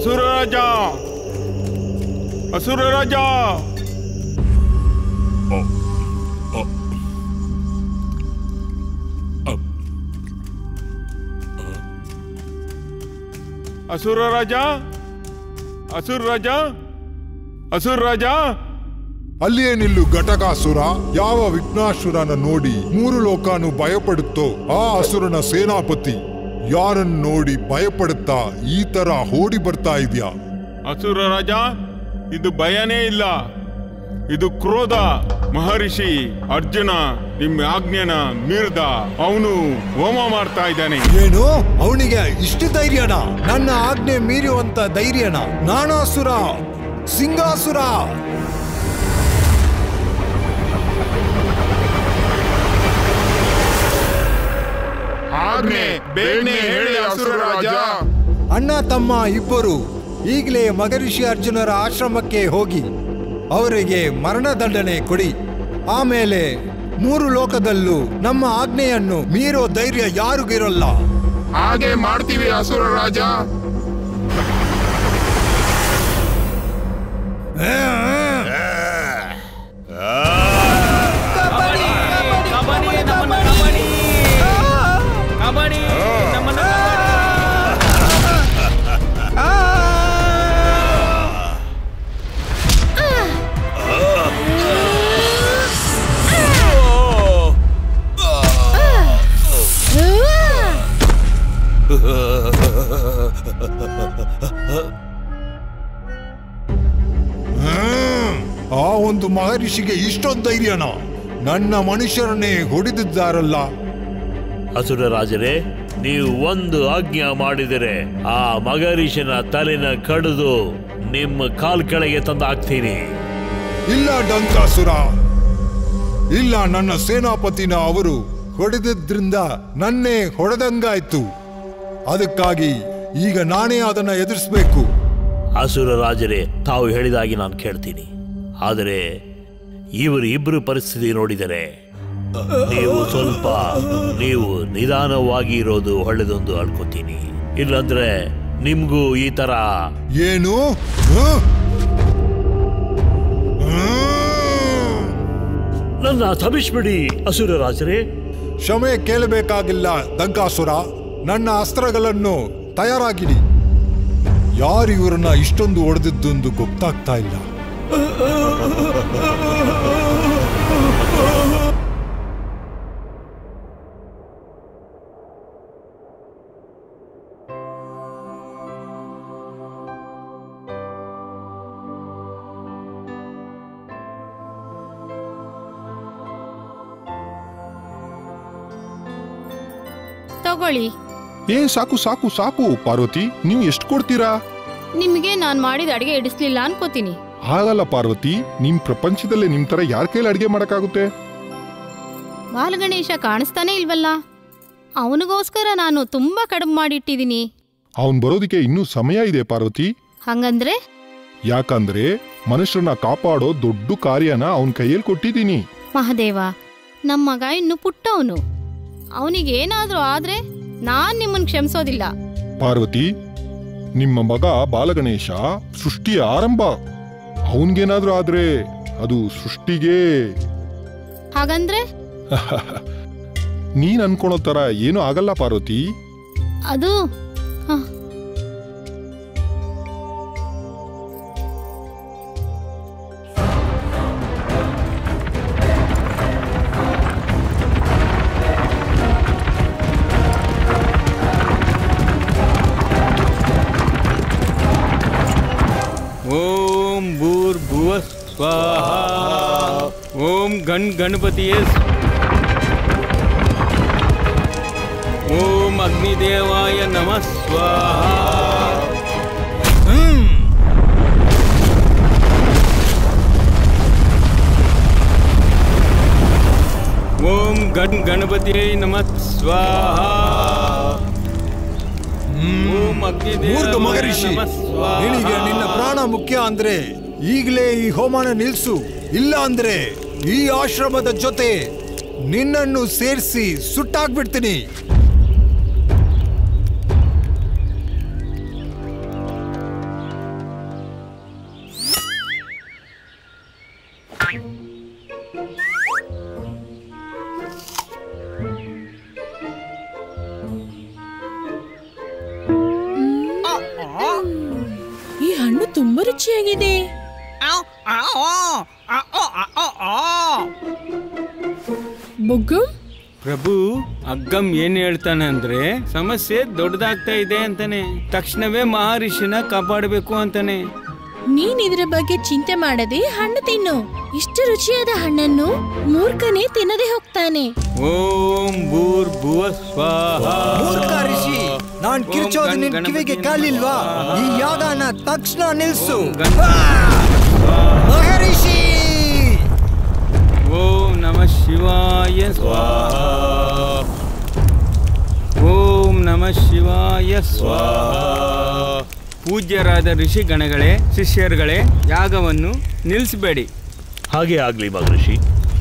ಅಸುರ ರಾಜ, ಅಸುರ ರಾಜ. ಅಸುರ ರಾಜ, ಅಸುರ ರಾಜ, ಅಸುರ ರಾಜ. ಅಲ್ಲಿಯೇ ನಿಲ್ಲು ಘಟಕಾಸುರ. ಯಾವ ವಿಘ್ನಾಸುರನ ನೋಡಿ ಮೂರು ಲೋಕನು ಭಯಪಡುತ್ತೋ ಆ ಅಸುರನ ಸೇನಾಪತಿ. ಯಾರನ್ನು ನೋಡಿ ಭಯಪಡುತ್ತಾ ಈ ತರ ಓಡಿ ಬರ್ತಾ ಇದ್ಯಾ? ಅಸುರ ರಾಜ, ಇದು ಭಯನೇ ಇಲ್ಲ, ಇದು ಕ್ರೋಧ. ಮಹರ್ಷಿ ಅರ್ಜುನ ನಿಮ್ಮ ಆಜ್ಞೆನ ಮೀರ್ದ, ಅವನು ಹೋಮ ಮಾಡ್ತಾ ಇದ್ದಾನೆ. ಏನು ಅವನಿಗೆ ಇಷ್ಟು ಧೈರ್ಯನ? ನನ್ನ ಆಜ್ಞೆ ಮೀರುವಂತ ಧೈರ್ಯನ? ನಾನಾಸುರ, ಸಿಂಗಾಸುರ. ಆಜ್ಞೆ ಬೇಗನೆ ಹೇಳಿ ಅಸುರ ರಾಜ. ಅಣ್ಣ ತಮ್ಮ ಇಬ್ಬರು ಈಗಲೇ ಮಹರ್ಷಿ ಅರ್ಜುನರ ಆಶ್ರಮಕ್ಕೆ ಹೋಗಿ ಅವರಿಗೆ ಮರಣದಂಡನೆ ಕೊಡಿ. ಆಮೇಲೆ ಮೂರು ಲೋಕದಲ್ಲೂ ನಮ್ಮ ಆಜ್ಞೆಯನ್ನು ಮೀರೋ ಧೈರ್ಯ ಯಾರಿಗಿರಲ್ಲ. ಹಾಗೆ ಮಾಡ್ತೀವಿ ಅಸುರ ರಾಜ. ಆ ಒಂದು ಮಹರ್ಷಿಗೆ ಇಷ್ಟೊಂದು ಧೈರ್ಯನ? ನನ್ನ ಮನುಷ್ಯರನ್ನೇ ಹೊಡೆದಿದ್ದಾರಲ್ಲ. ಅಸುರ ರಾಜರೇ, ನೀವು ಒಂದು ಆಜ್ಞೆ ಮಾಡಿದರೆ ಆ ಮಗರೀಶನ ತಲೆನ ಕಡಿದು ನಿಮ್ಮ ಕಾಲ್ ಕೆಳಗೆ ತಂದು ಹಾಕ್ತೀನಿ. ಇಲ್ಲ ಡಂಕಾಸುರ, ಇಲ್ಲ. ನನ್ನ ಸೇನಾಪತಿನ ಅವರು ಹೊಡೆದಿದ್ರಿಂದ ನನ್ನೇ ಹೊಡೆದಂಗಾಯ್ತು. ಅದಕ್ಕಾಗಿ ಈಗ ನಾನೇ ಅದನ್ನ ಎದುರಿಸಬೇಕು. ಅಸುರ ರಾಜರೇ, ತಾವು ಹೇಳಿದಾಗಿ ನಾನು ಕೇಳ್ತೀನಿ. ಆದರೆ ಇವರು ಇಬ್ಬರು ಪರಿಸ್ಥಿತಿ ನೋಡಿದರೆ ನೀವು ನಿಧಾನವಾಗಿ ಇರೋದು ಒಳ್ಳೆದೊಂದು ಅಳ್ಕೋತೀನಿ. ಇಲ್ಲಂದ್ರೆ ನಿಮ್ಗೂ ಈ ತರ. ಏನು? ನನ್ನ ತಬಿಸ್ಬಿಡಿ ಅಸುರ ರಾಜರೇ. ಕ್ಷಮೆ ಕೇಳಬೇಕಾಗಿಲ್ಲ ದಂಕಾಸುರ. ನನ್ನ ಅಸ್ತ್ರಗಳನ್ನು ತಯಾರಾಗಿಡಿ. ಯಾರು ಇವರನ್ನ ಇಷ್ಟೊಂದು ಹೊಡೆದಿದ್ದೊಂದು ಗೊತ್ತಾಗ್ತಾ ಇಲ್ಲ. ತಗೊಳ್ಳಿ. ಸಾಕು ಸಾಕು ಸಾಕು ಪಾರ್ವತಿ, ನೀವು ಎಷ್ಟು ಕೊಡ್ತೀರಾ? ನಿಮಗೆ ನಾನ್ ಮಾಡಿದ ಅಡಿಗೆ ಇಡಿಸ್ಲಿಲ್ಲ ಅನ್ಕೋತೀನಿ. ಹಾಗಲ್ಲ ಪಾರ್ವತಿ, ನಿಮ್ ಪ್ರಪಂಚದಲ್ಲೇ ನಿಮ್ ತರ ಯಾರ ಕೈಲಿ ಅಡಿಗೆ ಮಾಡಕ್ಕಾಗುತ್ತೆ? ಬಾಲ ಗಣೇಶ ಕಾಣಿಸ್ತಾನೆ ಇಲ್ವಲ್ಲ, ಅವನಿಗೋಸ್ಕರ ನಾನು ತುಂಬಾ ಕಡಿಮೆ ಮಾಡಿಟ್ಟಿದೀನಿ. ಅವನ್ ಬರೋದಿಕ್ಕೆ ಇನ್ನೂ ಸಮಯ ಇದೆ ಪಾರ್ವತಿ. ಹಂಗಂದ್ರೆ? ಯಾಕಂದ್ರೆ ಮನುಷ್ಯರನ್ನ ಕಾಪಾಡೋ ದೊಡ್ಡ ಕಾರ್ಯನ ಅವನ್ ಕೈಯಲ್ಲಿ ಕೊಟ್ಟಿದ್ದೀನಿ. ಮಹಾದೇವ, ನಮ್ಮ ಮಗ ಇನ್ನು ಪುಟ್ಟವನು. ಅವನಿಗೇನಾದ್ರೂ ಆದ್ರೆ ನಾನ್ ನಿಮ್ಮನ್ ಕ್ಷಮಿಸೋದಿಲ್ಲ. ಪಾರ್ವತಿ, ನಿಮ್ಮ ಮಗ ಬಾಲಗಣೇಶ ಸೃಷ್ಟಿಯ ಆರಂಭ. ಅವನ್ಗೇನಾದ್ರೂ ಆದ್ರೆ ಅದು ಸೃಷ್ಟಿಗೆ. ಹಾಗಂದ್ರೆ? ನೀನ್ ಅನ್ಕೊಳೋ ತರ ಏನು ಆಗಲ್ಲ ಪಾರ್ವತಿ. ಅದು ಓಂ ಭೂರ್ಭುವ ಸ್ವಾಹ. ಓಂ ಗಣಪತಿಯೇ. ಓಂ ಅಗ್ನಿದೇವಾಯ ನಮಃ ಸ್ವಾಹ. ಓಂ ಗಣಪತಿಯೇ ನಮಃ ಸ್ವಾಹ. ಮೂರ್ಖ ಮಹರ್ಷಿ, ನಿನಗೆ ನಿನ್ನ ಪ್ರಾಣ ಮುಖ್ಯ ಅಂದ್ರೆ ಈಗಲೇ ಈ ಹೋಮನ ನಿಲ್ಸು. ಇಲ್ಲ ಅಂದ್ರೆ ಈ ಆಶ್ರಮದ ಜೊತೆ ನಿನ್ನನ್ನು ಸೇರಿಸಿ ಸುಟ್ಟಾಕ್ಬಿಡ್ತೀನಿ. ತುಂಬಾ ರುಚಿಯಾಗಿದೆ. ಬುಗ್ಗಂ, ಪ್ರಭು, ಅಗ್ಗಂ ಏನ್ ಹೇಳ್ತಾನೆ ಅಂದ್ರೆ ಸಮಸ್ಯೆ ದೊಡ್ಡದಾಗ್ತಾ ಇದೆ ಅಂತಾನೆ. ತಕ್ಷಣವೇ ಮಹರ್ಷಿನ ಕಾಪಾಡಬೇಕು ಅಂತಾನೆ. ನೀನ್ ಇದ್ರ ಬಗ್ಗೆ ಚಿಂತೆ ಮಾಡದೆ ಹಣ್ಣು ತಿನ್ನು. ಇಷ್ಟು ರುಚಿಯಾದ ಹಣ್ಣನ್ನು ಮೂರ್ಖನೇ ತಿನ್ನದೆ ಹೋಗ್ತಾನೆ. ಓಂ ಭೂರ್ಭುವ ಸ್ವಾಹ. ಮೂರ್ಖ ಋಷಿ, ನಾನ್ ಕಿರ್ಚೋದು ನಿನ್ ಕಿವಿಗೆ ಕಾಲಿಲ್ವಾ? ಈ ಯಾಗನ ತಕ್ಷಣ ನಿಲ್ಸು. ಮಹರ್ಷಿ, ಓಂ ನಮಃ ಶಿವಾಯ ಸ್ವಾಹ. ಓಂ ನಮಃ ಶಿವಾಯ ಸ್ವಾಹ. ಪೂಜ್ಯರಾದ ಋಷಿಗಣಗಳೇ, ಶಿಷ್ಯರುಗಳೇ, ಯಾಗವನ್ನು ನಿಲ್ಲಿಸಬೇಡಿ. ಹಾಗೆ ಆಗ್ಲಿ ಮಹರ್ಷಿ.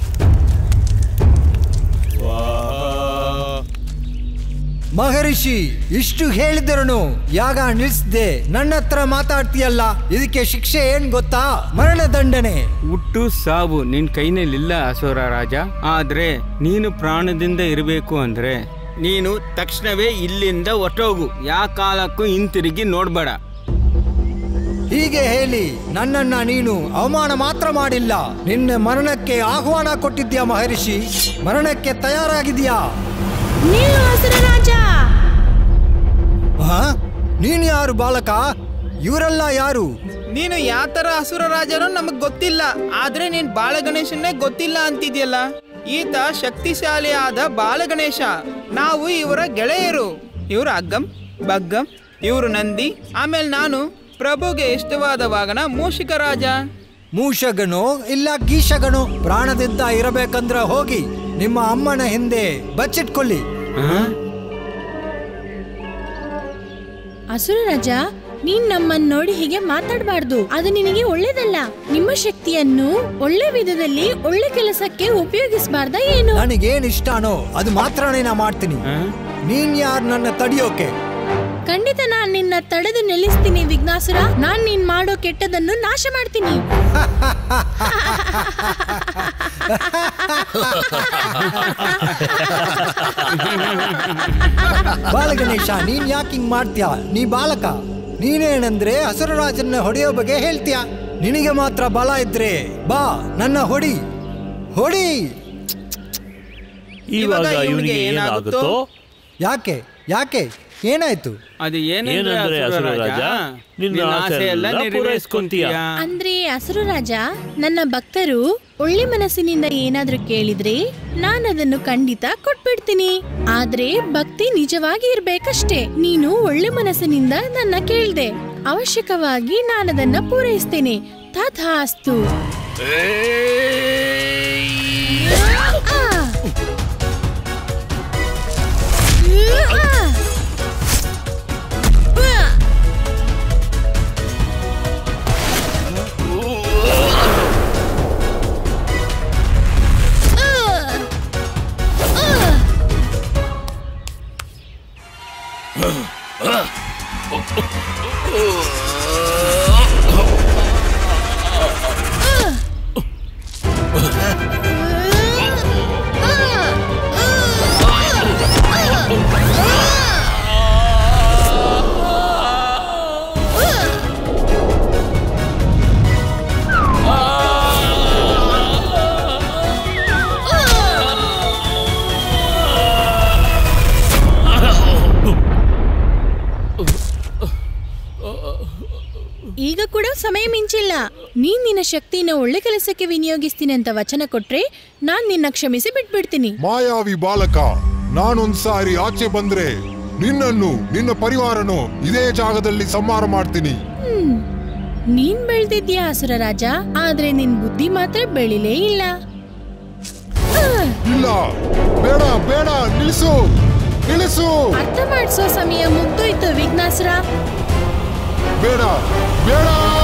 ಮಹರ್ಷಿ, ಇಷ್ಟು ಹೇಳಿದರನು ಯಾಗ ನಿಲ್ಸ್ದೆ ನನ್ನ ಹತ್ರ ಮಾತಾಡ್ತೀಯಲ್ಲ, ಇದಕ್ಕೆ ಶಿಕ್ಷೆ ಏನ್ ಗೊತ್ತಾ? ಮರಣದಂಡನೆ. ಹುಟ್ಟು ಸಾವು ನಿನ್ ಕೈನಲ್ಲಿಲ್ಲ ಅಸುರ ರಾಜ. ಆದ್ರೆ ನೀನು ಪ್ರಾಣದಿಂದ ಇರಬೇಕು ಅಂದ್ರೆ ನೀನು ತಕ್ಷಣವೇ ಇಲ್ಲಿಂದ ಹೊರಟೋಗು. ಯಾ ಕಾಲಕ್ಕೂ ಹಿಂತಿರುಗಿ ನೋಡ್ಬೇಡ. ಹೀಗೆ ಹೇಳಿ ನನ್ನನ್ನ ನೀನು ಅವಮಾನ ಮಾತ್ರ ಮಾಡಿಲ್ಲ, ನಿನ್ನ ಮರಣಕ್ಕೆ ಆಹ್ವಾನ ಕೊಟ್ಟಿದ್ಯಾ ಮಹರ್ಷಿ. ಮರಣಕ್ಕೆ ತಯಾರಾಗಿದ್ಯಾ? ನೀನು ಅಸುರ ರಾಜ. ನೀನ್ ಯಾರು ಬಾಲಕ? ಇವರೆಲ್ಲ ಯಾರು? ನೀನು ಯಾವ ತರ ಅಸುರ ರಾಜನೋ ನಮಗ್ ಗೊತ್ತಿಲ್ಲ, ಆದ್ರೆ ನೀನ್ ಬಾಲ ಗಣೇಶನ್ನೇ ಗೊತ್ತಿಲ್ಲ ಅಂತಿದ್ಯಲ್ಲ. ಈತ ಶಕ್ತಿಶಾಲಿಯಾದ ಬಾಲ ಗಣೇಶ. ನಾವು ಇವರ ಗೆಳೆಯರು. ಇವರು ಅಗ್ಗಂ, ಬಗ್ಗಂ, ಇವರು ನಂದಿ, ಆಮೇಲೆ ನಾನು ಪ್ರಭುಗೆ ಇಷ್ಟವಾದ ವಾಗನ ಮೂಷಿಕ ರಾಜ. ಮೂಷಗನೋ ಇಲ್ಲ ಗೀಷಗನೋ, ಪ್ರಾಣದಿಂದ ಇರಬೇಕಂದ್ರ ಹೋಗಿ ನಿಮ್ಮ ಅಮ್ಮನ ಹಿಂದೆ ಬಚ್ಚಿಟ್ಕೊಳ್ಳಿ. ಅಸುರ ರಾಜ, ನೀನ್ ನಮ್ಮನ್ನ ನೋಡಿ ಹೀಗೆ ಮಾತಾಡಬಾರ್ದು. ಅದು ನಿನಗೆ ಒಳ್ಳೇದಲ್ಲ. ನಿಮ್ಮ ಶಕ್ತಿಯನ್ನು ಒಳ್ಳೆ ವಿಧದಲ್ಲಿ ಒಳ್ಳೆ ಕೆಲಸಕ್ಕೆ ಉಪಯೋಗಿಸಬಾರ್ದ ಏನು? ನನಗೇನ್ ಇಷ್ಟನೋ ಅದು ಮಾತ್ರನೇ ನಾ ಮಾಡ್ತೀನಿ. ನೀನ್ ಯಾರು ನನ್ನ ತಡಿಯೋಕೆ? ಖಂಡಿತ ನಾನ್ ನಿನ್ನ ತಡೆದು ನಿಲ್ಲಿಸ್ತೀನಿ ವಿಘ್ನಾಸುರ. ನಾನ್ ನೀನ್ ಮಾಡೋ ಕೆಟ್ಟದನ್ನು ನಾಶ ಮಾಡ್ತೀನಿ. ಬಾಲಗಣೇಶ, ನೀನ್ ಯಾಕೆ ಹಿಂಗ್ ಮಾಡ್ತೀಯ? ನೀ ಬಾಲಕ. ನೀನೇನಂದ್ರೆ ಅಸುರರಾಜನ್ನ ಹೊಡೆಯೋ ಬಗ್ಗೆ ಹೇಳ್ತೀಯ. ನಿನಗೆ ಮಾತ್ರ ಬಲ ಇದ್ರೆ ಬಾ, ನನ್ನ ಹೊಡಿ ಹೊಡಿ. ಇವಾಗ ಇವನಿಗೆ ಏನಾಗುತ್ತೋ? ಯಾಕೆ ಯಾಕೆ ಏನಾಯ್ತು? ಅದು ಏನಂದ್ರೆ ಅಸುರ ರಾಜ, ನಿನ್ನ ಆಸೆ ಎಲ್ಲ ಪೂರೈಸ್ಕೊಂತೀಯ. ಅಂದ್ರೆ ಅಸುರ ರಾಜ, ನನ್ನ ಭಕ್ತರು ಒಳ್ಳೆ ಮನಸ್ಸಿನಿಂದ ಏನಾದ್ರೂ ಕೇಳಿದ್ರೆ ನಾನು ಅದನ್ನು ಖಂಡಿತ ಕೊಟ್ಬಿಡ್ತೀನಿ. ಆದ್ರೆ ಭಕ್ತಿ ನಿಜವಾಗಿ ಇರ್ಬೇಕಷ್ಟೇ. ನೀನು ಒಳ್ಳೆ ಮನಸ್ಸಿನಿಂದ ನನ್ನ ಕೇಳ್ದೆ, ಅವಶ್ಯಕವಾಗಿ ನಾನದನ್ನ ಪೂರೈಸ್ತೇನೆ. ತಥಾಸ್ತು. ಈಗ ಕೂಡ ಸಮಯ ಮಿಂಚಿಲ್ಲ. ನೀನ್ ನಿನ್ನ ಶಕ್ತಿನ ಒಳ್ಳೆ ಕೆಲಸಕ್ಕೆ ವಿನಿಯೋಗಿಸ್ತೀನಿ ಅಂತ ವಚನ ಕೊಟ್ರೆ ನಾನ್ ನಿನ್ನ ಕ್ಷಮಿಸಿ ಬಿಟ್ಬಿಡ್ತೀನಿ. ಮಾಯಾವಿ ಬಾಲಕ, ನಾನೊಂದ್ಸಾರಿ ಆಚೆ ಬಂದ್ರೆ ನಿನ್ನನ್ನು ನಿನ್ನ ಪರಿವಾರನು ಇದೇ ಜಾಗದಲ್ಲಿ ಸಂಹಾರ ಮಾಡ್ತೀನಿ. ನೀನ್ ಬೆಳ್ದಿದ್ಯಾ ಅಸುರ ರಾಜ, ಆದ್ರೆ ನಿನ್ ಬುದ್ಧಿ ಮಾತ್ರ ಬೆಳಿಲೇ ಇಲ್ಲ. ಇಲ್ಲ, ಬೇಡ ಬೇಡ, ನಿಲ್ಲಿಸು ನಿಲ್ಲಿಸು. ಅರ್ಥ ಮಾಡಿಸೋ ಸಮಯ ಮುಗ್ದೋಯ್ತು ವಿಘ್ನಾಸುರ. ಬೇಡ ಬೇಡ.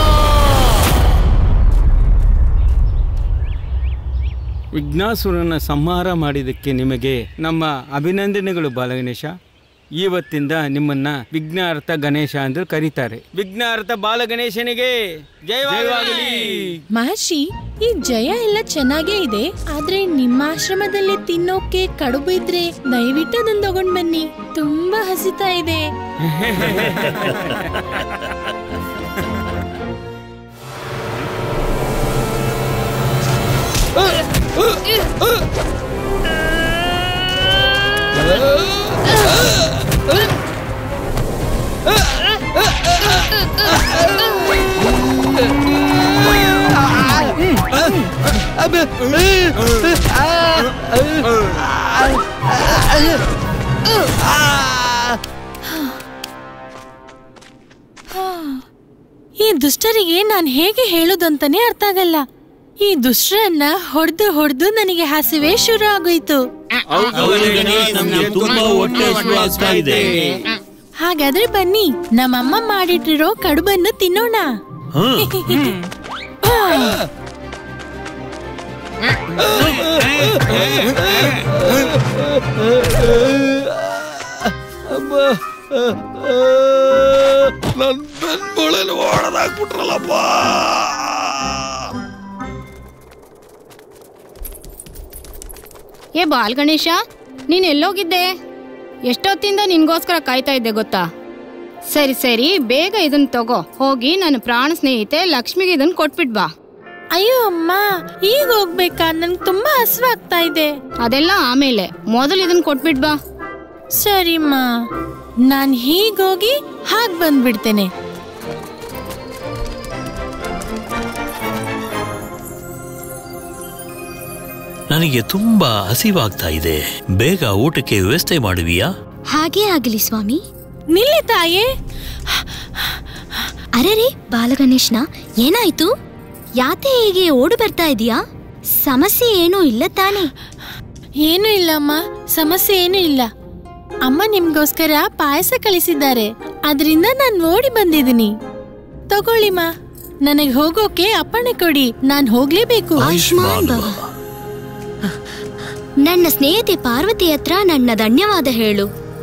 ವಿಘ್ನಾಸುರನ ಸಂಹಾರ ಮಾಡಿದ್ದಕ್ಕೆ ನಿಮಗೆ ನಮ್ಮ ಅಭಿನಂದನೆಗಳು ಬಾಲಗಣೇಶ. ಇವತ್ತಿಂದ ನಿಮ್ಮನ್ನ ವಿಘ್ನಾರ್ಥ ಗಣೇಶ ಎಂದು ಕರೀತಾರೆ. ವಿಘ್ನಾರ್ಥ ಬಾಲಗಣೇಶನಿಗೆ ಜಯವಾಗಲಿ. ಮಹರ್ಷಿ, ಈ ಜಯ ಎಲ್ಲ ಚೆನ್ನಾಗೇ ಇದೆ, ಆದ್ರೆ ನಿಮ್ಮ ಆಶ್ರಮದಲ್ಲಿ ತಿನ್ನೋಕೆ ಕಡುಬು ಇದ್ರೆ ದಯವಿಟ್ಟು ಅದನ್ನ ತಗೊಂಡ್ ಬನ್ನಿ. ತುಂಬಾ ಹಸಿತಾ ಇದೆ. ಈ ದುಷ್ಟರಿಗೆ ನಾನು ಹೇಗೆ ಹೇಳೋದಂತಾನೆ ಅರ್ಥ ಆಗಲ್ಲ. ಈ ದುಷ್ಟರನ್ನ ಹೊಡೆದು ನನಗೆ ಹಸಿವೆ ಶುರು ಆಗೋಯ್ತು. ಹಾಗಾದ್ರೆ ಬನ್ನಿ, ನಮ್ಮಮ್ಮ ಮಾಡಿಟ್ಟಿರೋ ಕಡುಬನ್ನು ತಿನ್ನೋಣ. ಏ ಬಾಲ್ ಗಣೇಶ, ನೀನ್ ಎಲ್ಲೋಗಿದ್ದೆ? ಎಷ್ಟೊತ್ತಿಂದ ನಿನ್ಗೋಸ್ಕರ ಕಾಯ್ತಾ ಇದ್ದೆ ಗೊತ್ತಾ? ಸರಿ ಬೇಗ ಇದನ್ನ ತಗೋ ಹೋಗಿ ನನ್ನ ಪ್ರಾಣ ಸ್ನೇಹಿತೆ ಲಕ್ಷ್ಮಿಗೆ ಇದನ್ನ ಕೊಟ್ಬಿಟ್ ಬಾ. ಅಯ್ಯೋ ಅಮ್ಮ, ಈಗ ಹೋಗ್ಬೇಕಾ? ನನ್ಗೆ ತುಂಬಾ ಹಸಿವಾಗ್ತಾ ಇದೆ. ಅದೆಲ್ಲ ಆಮೇಲೆ, ಮೊದಲು ಇದನ್ನ ಕೊಟ್ಬಿಟ್ ಬಾ. ಸರಿಮ್ಮ, ನಾನ್ ಹೀಗೋಗಿ ಹಾಗ್ ಬಂದ್ಬಿಡ್ತೇನೆ. ನನಗೆ ತುಂಬಾ ಹಸಿವಾಗ್ತಾ ಇದೆ. ಬೇಗ ಊಟಕ್ಕೆ ವ್ಯವಸ್ಥೆ ಮಾಡುವಿಯಾ? ಹಾಗೇ ಆಗಲಿ ಸ್ವಾಮಿ. ನಿಲ್ಲಿ ತಾಯೇ. ಅರೆರೆ ಬಾಲಗಣೇಶ್ನ, ಏನಾಯ್ತು? ಯಾತೆ ಹೇಗೆ ಓಡು ಬರ್ತಾ ಇದೀಯಾ? ಸಮಸ್ಯೆ ಏನೂ ಇಲ್ಲ ತಾನೆ? ಏನೂ ಇಲ್ಲಮ್ಮ, ಸಮಸ್ಯೆ ಏನೂ ಇಲ್ಲ. ಅಮ್ಮ ನಿಮ್ಗೋಸ್ಕರ ಪಾಯಸ ಕಳಿಸಿದ್ದಾರೆ, ಅದರಿಂದ ನಾನು ಓಡಿ ಬಂದಿದ್ದೀನಿ. ತಗೊಳ್ಳಿಮ್ಮ, ನನಗೆ ಹೋಗೋಕೆ ಅಪ್ಪಣೆ ಕೊಡಿ, ನಾನು ಹೋಗ್ಲೇಬೇಕು. ಆಯುಷ್ಮಾನ್ ಭವ. ನನ್ನ ಸ್ನೇಹಿತೆ ಪಾರ್ವತಿ ಹತ್ರ ನನ್ನ ಧನ್ಯವಾದ ಹೇಳು.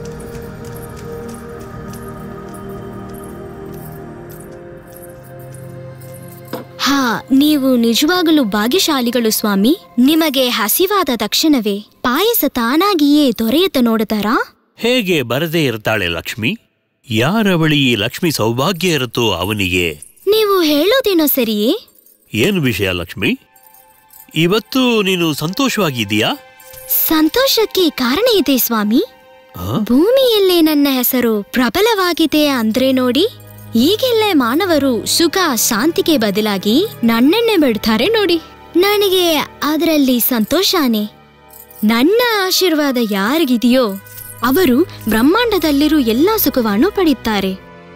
ಹಾ, ನೀವು ನಿಜವಾಗಲೂ ಭಾಗ್ಯಶಾಲಿಗಳು ಸ್ವಾಮಿ. ನಿಮಗೆ ಹಸಿವಾದ ತಕ್ಷಣವೇ ಪಾಯಸ ತಾನಾಗಿಯೇ ದೊರೆಯುತ್ತ ನೋಡುತ್ತಾರಾ? ಹೇಗೆ ಬರದೇ ಇರ್ತಾಳೆ ಲಕ್ಷ್ಮಿ? ಯಾರ ಬಳಿ ಈ ಲಕ್ಷ್ಮಿ ಸೌಭಾಗ್ಯ ಇರುತ್ತೋ ಅವನಿಗೆ. ನೀವು ಹೇಳೋದೇನೋ ಸರಿಯೇ? ಏನು ವಿಷಯ ಲಕ್ಷ್ಮಿ? ಇವತ್ತು ನೀನು ಸಂತೋಷವಾಗಿದ್ದೀಯಾ? ಸಂತೋಷಕ್ಕೆ ಕಾರಣ ಇದೆ ಸ್ವಾಮಿ. ಭೂಮಿಯಲ್ಲೇ ನನ್ನ ಹೆಸರು ಪ್ರಬಲವಾಗಿದೆ ಅಂದ್ರೆ ನೋಡಿ. ಈಗೆಲ್ಲ ಮಾನವರು ಸುಖ ಶಾಂತಿಗೆ ಬದಲಾಗಿ ನನ್ನನ್ನೇ ಬಿಡ್ತಾರೆ ನೋಡಿ. ನನಗೆ ಅದರಲ್ಲಿ ಸಂತೋಷನೇ. ನನ್ನ ಆಶೀರ್ವಾದ ಯಾರಿಗಿದೆಯೋ ಅವರು ಬ್ರಹ್ಮಾಂಡದಲ್ಲಿರೋ ಎಲ್ಲಾ ಸುಖವನ್ನು ಪಡೆಯುತ್ತಾರೆ.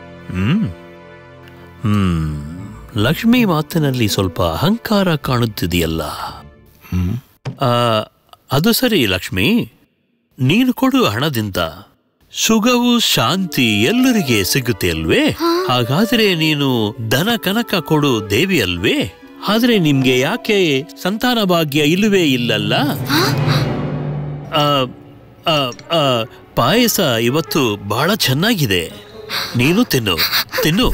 ಲಕ್ಷ್ಮಿ ಮಾತಿನಲ್ಲಿ ಸ್ವಲ್ಪ ಅಹಂಕಾರ ಕಾಣುತ್ತಿದೆಯಲ್ಲ. ಅದು ಸರಿ ಲಕ್ಷ್ಮಿ, ನೀನು ಕೊಡುವ ಹಣದಿಂದ ಸುಖವು ಶಾಂತಿ ಎಲ್ಲರಿಗೆ ಸಿಗುತ್ತೆ ಅಲ್ವೇ? ಹಾಗಾದ್ರೆ ನೀನು ಧನ ಕನಕ ಕೊಡು ದೇವಿ ಅಲ್ವೇ? ಆದ್ರೆ ನಿಮ್ಗೆ ಯಾಕೆ ಸಂತಾನ ಭಾಗ್ಯ ಇಲ್ಲವೇ ಇಲ್ಲಲ್ಲ? ಪಾಯಸ ಇವತ್ತು ಬಹಳ ಚೆನ್ನಾಗಿದೆ, ನೀನು ತಿನ್ನು.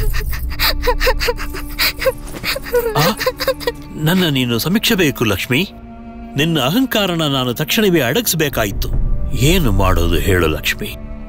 ನನ್ನ ನೀನು ಸಮೀಕ್ಷಬೇಕು ಲಕ್ಷ್ಮಿ. ನಿನ್ನ ಅಹಂಕಾರನ ನಾನು ತಕ್ಷಣವೇ ಅಡಗಿಸಬೇಕಾಯಿತು. ಏನು ಮಾಡೋದು ಹೇಳು ಲಕ್ಷ್ಮಿ?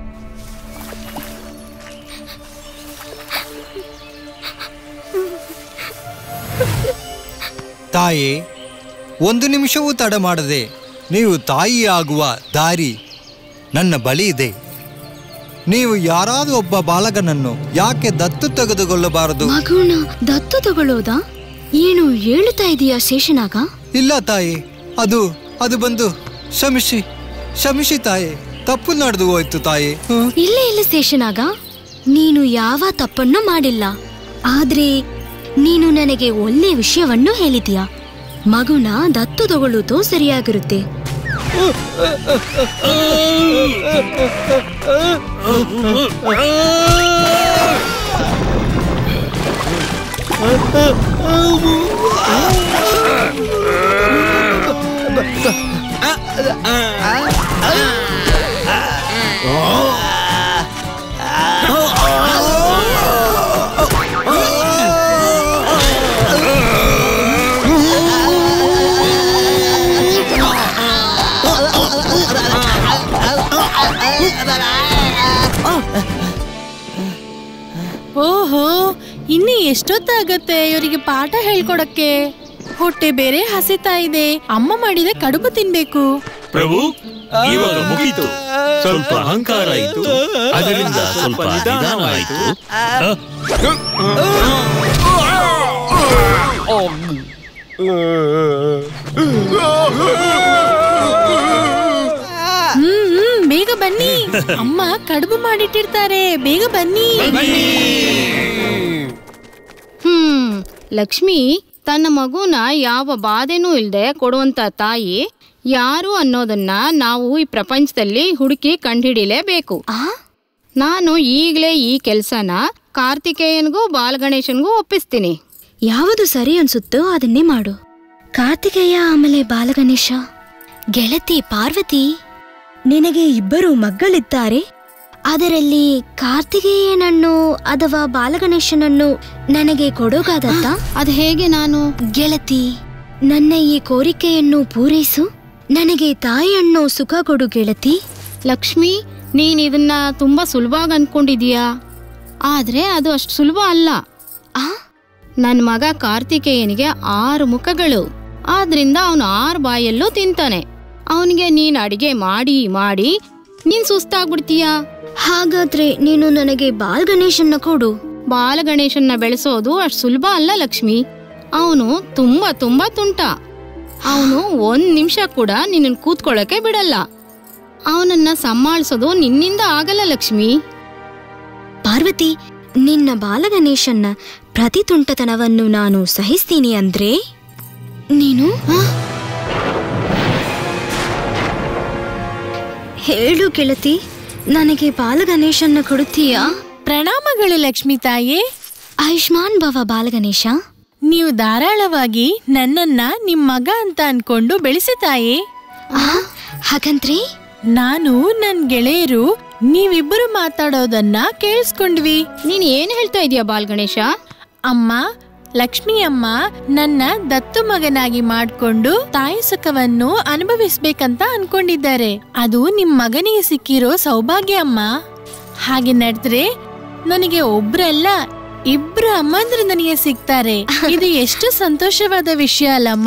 ತಾಯಿ, ಒಂದು ನಿಮಿಷವೂ ತಡ ಮಾಡದೆ ನೀವು ತಾಯಿ ಆಗುವ ದಾರಿ ನನ್ನ ಬಳಿ ಇದೆ. ನೀವು ಯಾರಾದ್ರೂ ಒಬ್ಬ ಬಾಲಕನನ್ನು ಯಾಕೆ ದತ್ತು ತೆಗೆದುಕೊಳ್ಳಬಾರದು? ಮಗುನ ದತ್ತು ತಗೊಳ್ಳೋದಾ? ಏನು ಹೇಳುತ್ತಾ ಇದೀಯಾ ಶೇಷನಾಗ? ಇಲ್ಲ ತಾಯಿ, ಅದು ಬಂದು ಕ್ಷಮಿಸಿ ತಾಯಿ, ತಪ್ಪು ನಡೆದು ಹೋಯ್ತು ತಾಯಿ. ಇಲ್ಲ ಶೇಷನಾಗ, ನೀನು ಯಾವ ತಪ್ಪನ್ನು ಮಾಡಿಲ್ಲ. ಆದ್ರೆ ನೀನು ನನಗೆ ಒಳ್ಳೆ ವಿಷಯವನ್ನು ಹೇಳಿದೀಯಾ. ಮಗುನ ದತ್ತು ತಗೊಳ್ಳೋದು ಸರಿಯಾಗಿರುತ್ತೆ. ಓಹೋ, ಇನ್ನು ಎಷ್ಟೊತ್ತಾಗತ್ತೆ ಇವರಿಗೆ ಪಾಠ ಹೇಳ್ಕೊಡಕ್ಕೆ? ಹೊಟ್ಟೆ ಬೇರೆ ಹಸಿತಾ ಇದೆ. ಅಮ್ಮ ಮಾಡಿದ ಕಡುಬು ತಿನ್ಬೇಕು. ಪ್ರಭು, ಇವಾಗ ಮುಗೀತು. ಸ್ವಲ್ಪ ಅಹಂಕಾರ ಆಯ್ತು, ಅದರಿಂದ ಸ್ವಲ್ಪ ನಿಧಾನ ಆಯ್ತು. ಬೇಗ ಬನ್ನಿ, ಅಮ್ಮ ಕಡುಬು ಮಾಡಿಟ್ಟಿರ್ತಾರೆ. ಬೇಗ ಬನ್ನಿ. ಲಕ್ಷ್ಮಿ ತನ್ನ ಮಗುನ ಯಾವ ಬಾಧೆನೂ ಇಲ್ಲದೆ ಕೊಡುವಂತ ತಾಯಿ ಯಾರು ಅನ್ನೋದನ್ನ ನಾವು ಈ ಪ್ರಪಂಚದಲ್ಲಿ ಹುಡುಕಿ ಕಂಡುಹಿಡಿಲೇಬೇಕು. ನಾನು ಈಗಲೇ ಈ ಕೆಲಸನ ಕಾರ್ತಿಕೇಯನ್ಗೂ ಬಾಲಗಣೇಶನ್ಗೂ ಒಪ್ಪಿಸ್ತೀನಿ. ಯಾವುದು ಸರಿ ಅನ್ಸುತ್ತೋ ಅದನ್ನೇ ಮಾಡು. ಕಾರ್ತಿಕೇಯ ಆಮೇಲೆ ಬಾಲಗಣೇಶ. ಗೆಳತಿ ಪಾರ್ವತಿ, ನಿನಗೆ ಇಬ್ಬರು ಮಕ್ಕಳಿದ್ದಾರೆ. ಅದರಲ್ಲಿ ಕಾರ್ತಿಕೇಯನನ್ನು ಅಥವಾ ಬಾಲಗಣೇಶನನ್ನು ನನಗೆ ಕೊಡೋಗಾದತ್ತಾ? ಅದು ಹೇಗೆ? ನಾನು ಗೆಳತಿ, ನನ್ನ ಈ ಕೋರಿಕೆಯನ್ನು ಪೂರೈಸು. ನನಗೆ ತಾಯಿಯನ್ನು ಸುಖ ಕೊಡು ಗೆಳತಿ. ಲಕ್ಷ್ಮಿ, ನೀನ್ ಇದನ್ನ ತುಂಬಾ ಸುಲಭವಾಗಿ ಅನ್ಕೊಂಡಿದೀಯಾ, ಆದ್ರೆ ಅದು ಅಷ್ಟು ಸುಲಭ ಅಲ್ಲ. ನನ್ನ ಮಗ ಕಾರ್ತಿಕೇಯನಿಗೆ 6 ಮುಖಗಳು, ಆದ್ರಿಂದ ಅವನು 6 ಬಾಯಲ್ಲೂ ತಿಂತಾನೆ. ಅವನಿಗೆ ನೀನ್ ಅಡಿಗೆ ಮಾಡಿ ಮಾಡಿ ನೀನ್ ಸುಸ್ತಾಗ್ಬಿಡ್ತೀಯ. ಹಾಗಾದ್ರೆ ನೀನು ನನಗೆ ಬಾಲಗಣೇಶನ್ನ ಕೊಡು. ಬಾಲಗಣೇಶನ್ನ ಬೆಳೆಸೋದು ಅಷ್ಟು ಸುಲಭ ಅಲ್ಲ ಲಕ್ಷ್ಮಿ. ಅವನು ತುಂಬಾ ತುಂಬಾ ತುಂಟ. ಅವನು 1 ನಿಮಿಷ ಕೂಡ ನಿನ್ನ ಕೂತ್ಕೊಳ್ಳೋಕೆ ಬಿಡಲ್ಲ. ಅವನನ್ನ ಸಂಭಾಳಿಸೋದು ನಿನ್ನಿಂದ ಆಗಲ್ಲ ಲಕ್ಷ್ಮಿ. ಪಾರ್ವತಿ, ನಿನ್ನ ಬಾಲಗಣೇಶನ್ನ ಪ್ರತಿ ತುಂಟತನವನ್ನು ನಾನು ಸಹಿಸ್ತೀನಿ ಅಂದ್ರೆ ನೀನು ಹೇಳು ಗೆಳತಿ, ನನಗೆ ಬಾಲಗಣೇಶನ್ನ ಕೊಡುತ್ತೀಯಾ? ಪ್ರಣಾಮಗಳು ಲಕ್ಷ್ಮೀ ತಾಯೇ. ಆಯುಷ್ಮಾನ್ ಭವ ಬಾಲಗಣೇಶ. ನೀವು ಧಾರಾಳವಾಗಿ ನನ್ನನ್ನ ನಿಮ್ ಮಗ ಅಂತ ಅನ್ಕೊಂಡು ಬೆಳೆಸಿ ತಾಯೇ. ಹಾಗಂದ್ರೆ ನಾನು ನನ್ ಗೆಳೆಯರು ನೀವಿಬ್ಬರು ಮಾತಾಡೋದನ್ನ ಕೇಳಿಸ್ಕೊಂಡ್ವಿ. ನೀನ್ ಏನ್ ಹೇಳ್ತಾ ಇದೀಯ ಬಾಲಗಣೇಶ? ಅಮ್ಮ, ಲಕ್ಷ್ಮಿ ಅಮ್ಮ ನನ್ನ ದತ್ತು ಮಗನಾಗಿ ಮಾಡ್ಕೊಂಡು ತಾಯಿ ಸುಖವನ್ನು ಅನುಭವಿಸ್ಬೇಕಂತ ಅನ್ಕೊಂಡಿದ್ದಾರೆ. ಅದು ನಿಮ್ ಮಗನಿಗೆ ಸಿಕ್ಕಿರೋ ಸೌಭಾಗ್ಯ ಅಮ್ಮ. ಹಾಗೆ ನಡೆದ್ರೆ ನನಗೆ ಒಬ್ರಲ್ಲ 2 ಅಮ್ಮಂದ್ರು ನನಗೆ ಸಿಗ್ತಾರೆ. ಇದು ಎಷ್ಟು ಸಂತೋಷವಾದ ವಿಷಯ ಅಲ್ಲಮ್ಮ.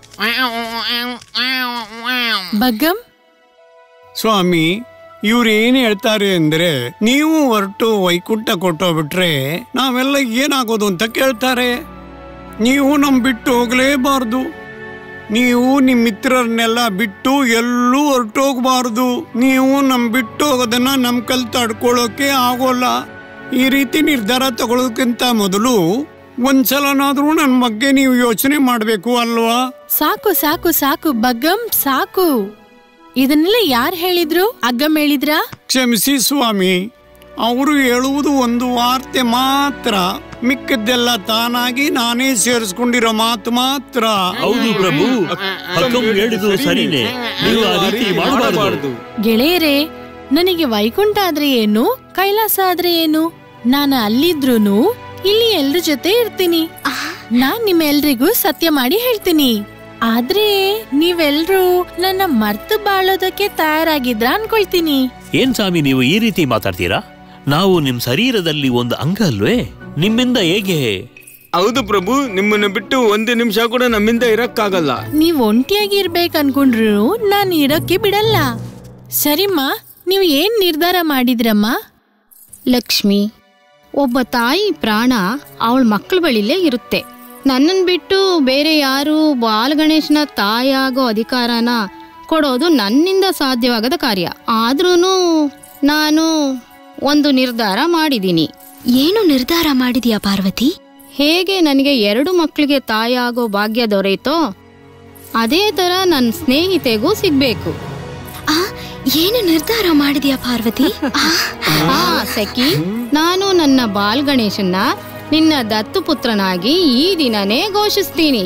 ಬಗ್ಗಂ ಸ್ವಾಮಿ, ಇವ್ರು ಏನ್ ಹೇಳ್ತಾರೆ ಅಂದ್ರೆ, ನೀವು ಹೊರಟು ವೈಕುಂಠ ಕೊಟ್ಟೋಗ್ಬಿಟ್ರೆ ನಾವೆಲ್ಲ ಏನಾಗೋದು ಅಂತ ಕೇಳ್ತಾರೆ. ನೀವು ನಮ್ ಬಿಟ್ಟು ಹೋಗ್ಲೇಬಾರ್ದು. ನೀವು ನಿಮ್ ಮಿತ್ರರನ್ನೆಲ್ಲ ಬಿಟ್ಟು ಎಲ್ಲೂ ಹೊರಟೋಗ್ಬಾರ್ದು. ನೀವು ನಮ್ ಬಿಟ್ಟು ಹೋಗೋದನ್ನ ನಮ್ ಕಲ್ ತಡ್ಕೊಳ್ಳೋಕೆ ಆಗೋಲ್ಲ. ಈ ರೀತಿ ನಿರ್ಧಾರ ತಗೊಳ್ಳೋದಕ್ಕಿಂತ ಮೊದಲು ಒಂದ್ಸಲನಾದ್ರೂ ನನ್ ಬಗ್ಗೆ ನೀವು ಯೋಚನೆ ಮಾಡ್ಬೇಕು ಅಲ್ವಾ? ಸಾಕು ಸಾಕು ಸಾಕು ಬಗ್ಗಂ, ಸಾಕು. ಇದನ್ನೆಲ್ಲ ಯಾರು ಹೇಳಿದ್ರು? ಅಗ್ಗಂ ಹೇಳಿದ್ರಾ? ಕ್ಷಮಿಸಿ ಸ್ವಾಮಿ, ಅವರು ಹೇಳುವುದು ಒಂದು ವಾರ್ತೆ ಮಾತ್ರ, ಮಿಕ್ಕದ್ದೆಲ್ಲ ತಾನಾಗಿ ನಾನೇ ಸೇರಿಸ್ಕೊಂಡಿರೋ ಮಾತು ಮಾತ್ರ. ಹೌದು ಪ್ರಭು, ಅಕ್ಕಂ ಹೇಳಿದ್ದು ಸರಿನೇ. ನೀವು ಆ ರೀತಿ ಮಾಡಬಾರದು. ಗೆಳೆಯರೇ, ನನಗೆ ವೈಕುಂಠ ಆದ್ರೆ ಏನು, ಕೈಲಾಸ ಆದ್ರೆ ಏನು, ನಾನು ಅಲ್ಲಿದ್ರೂನು ಇಲ್ಲಿ ಎಲ್ರ ಜೊತೆ ಇರ್ತೀನಿ. ನಾನ್ ನಿಮ್ಮೆಲ್ರಿಗೂ ಸತ್ಯ ಮಾಡಿ ಹೇಳ್ತೀನಿ. ಆದ್ರೆ ನೀವೆಲ್ರೂ ನನ್ನ ಮರ್ತು ಬಾಳೋದಕ್ಕೆ ತಯಾರಾಗಿದ್ರ ಅನ್ಕೊಳ್ತೀನಿ. ಏನ್ ಸ್ವಾಮಿ ನೀವು ಈ ರೀತಿ ಮಾತಾಡ್ತೀರಾ? ನಾವು ನಿಮ್ ಶರೀರದಲ್ಲಿ ಒಂದು ಅಂಗ ಅಲ್ವೇ? ನಿಮ್ಮಿಂದ ಹೇಗೆ? ಹೌದು ಪ್ರಭು, ನಿಮ್ಮನ್ನ ಬಿಟ್ಟು 1 ನಿಮಿಷ ಕೂಡ ನಮ್ಮಿಂದ ಇರಕ್ಕಾಗಲ್ಲ. ನೀವ್ ಒಂಟಿಯಾಗಿ ಇರ್ಬೇಕು ಅನ್ಕೊಂಡ್ರು ನಾನು ಇರೋಕ್ಕೆ ಬಿಡಲ್ಲ. ಸರಿಮ್ಮ, ನೀವು ಏನ್ ನಿರ್ಧಾರ ಮಾಡಿದ್ರಮ್ಮ? ಲಕ್ಷ್ಮಿ, ಒಬ್ಬ ತಾಯಿ ಪ್ರಾಣ ಅವಳ ಮಕ್ಕಳ ಬಳಿಲೇ ಇರುತ್ತೆ. ನನ್ನನ್ ಬಿಟ್ಟು ಬೇರೆ ಯಾರು ಬಾಲಗಣೇಶನ ತಾಯಿಯಾಗೋ ಅಧಿಕಾರನ ಕೊಡೋದು ನನ್ನಿಂದ ಸಾಧ್ಯವಾಗದ ಕಾರ್ಯ. ಆದ್ರೂನು ನಾನು ಒಂದು ನಿರ್ಧಾರ ಮಾಡಿದ್ದೀನಿ. ಏನು ನಿರ್ಧಾರ ಮಾಡಿದ್ಯಾ ಪಾರ್ವತಿ? ಹೇಗೆ ನನಗೆ 2 ಮಕ್ಕಳಿಗೆ ತಾಯಿಯಾಗೋ ಭಾಗ್ಯ ದೊರೆಯಿತೋ ಅದೇ ತರ ನನ್ನ ಸ್ನೇಹಿತೆಗೂ ಸಿಗ್ಬೇಕು. ಏನು ನಿರ್ಧಾರ ಮಾಡಿದ್ಯಾ ಪಾರ್ವತಿ? ಸಖಿ, ನಾನು ನನ್ನ ಬಾಲಗಣೇಶನ್ನ ನಿನ್ನ ದತ್ತು ಪುತ್ರನಾಗಿ ಈ ದಿನನೇ ಘೋಷಿಸ್ತೀನಿ.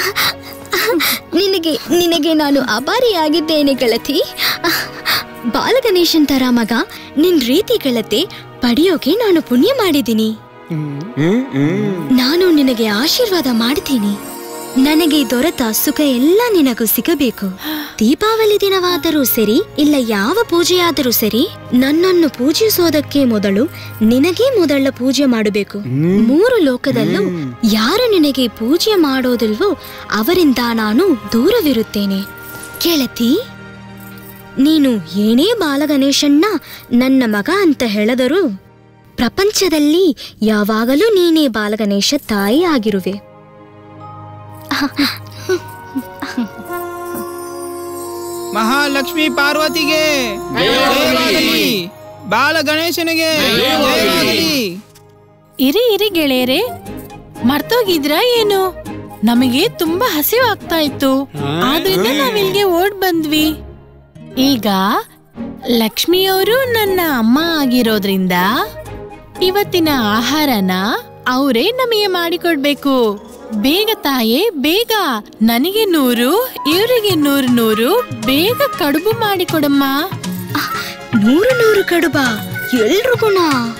ನಿನಗೆ ನಾನು ಅಭಾರಿಯಾಗಿದ್ದೇನೆ ಗೆಳತಿ. ಬಾಲಗಣೇಶನ್ ತರ ಮಗ ನಿನ್ ರೀತಿ ಗೆಳತಿ ಪಡೆಯೋಕೆ ನಾನು ಪುಣ್ಯ ಮಾಡಿದ್ದೀನಿ. ನಾನು ನಿನಗೆ ಆಶೀರ್ವಾದ ಮಾಡ್ತೀನಿ. ನನಗೆ ದೊರೆತ ಸುಖ ಎಲ್ಲ ನಿನಗೂ ಸಿಗಬೇಕು. ದೀಪಾವಳಿ ದಿನವಾದರೂ ಸರಿ, ಇಲ್ಲ ಯಾವ ಪೂಜೆಯಾದರೂ ಸರಿ, ನನ್ನನ್ನು ಪೂಜಿಸೋದಕ್ಕೆ ಮೊದಲು ನಿನಗೆ ಮೊದಲ ಪೂಜೆ ಮಾಡಬೇಕು. 3 ಲೋಕದಲ್ಲೂ ಯಾರು ನಿನಗೆ ಪೂಜೆ ಮಾಡೋದಿಲ್ವೋ ಅವರಿಂದ ನಾನು ದೂರವಿರುತ್ತೇನೆ. ಗೆಳತಿ, ನೀನು ಏನೇ ಬಾಲಗಣೇಶನ್ನ ನನ್ನ ಮಗ ಅಂತ ಹೇಳಿದರೂ ಪ್ರಪಂಚದಲ್ಲಿ ಯಾವಾಗಲೂ ನೀನೇ ಬಾಲಗಣೇಶ ತಾಯಿ ಆಗಿರುವೆ. ಮಹಾಲಕ್ಷ್ಮಿ ಪಾರ್ವತಿಗೆ ಜಯವಾಗಲಿ, ಬಾಲ ಗಣೇಶನಿಗೆ ಜಯವಾಗಲಿ. ಇರಿ ಗೆಳೆಯರೆ, ಮರ್ತೋಗಿದ್ರಾ ಏನು? ನಮಗೆ ತುಂಬಾ ಹಸಿವು ಆಗ್ತಾ ಇತ್ತು, ಆದ್ರಿಂದ ನಾವಿಲ್ಗೆ ಓಡ್ ಬಂದ್ವಿ. ಈಗ ಲಕ್ಷ್ಮಿಯವರು ನನ್ನ ಅಮ್ಮ ಆಗಿರೋದ್ರಿಂದ ಇವತ್ತಿನ ಆಹಾರನ ಅವರೇ ನಮಗೆ ಮಾಡಿಕೊಡ್ಬೇಕು. ಬೇಗ ತಾಯೇ, ಬೇಗ. ನನಗೆ 100, ಇವರಿಗೆ 100 ಬೇಗ ಕಡುಬು ಮಾಡಿಕೊಡಮ್ಮ. 100 ಕಡುಬ ಎಲ್ರಿಗುಣ?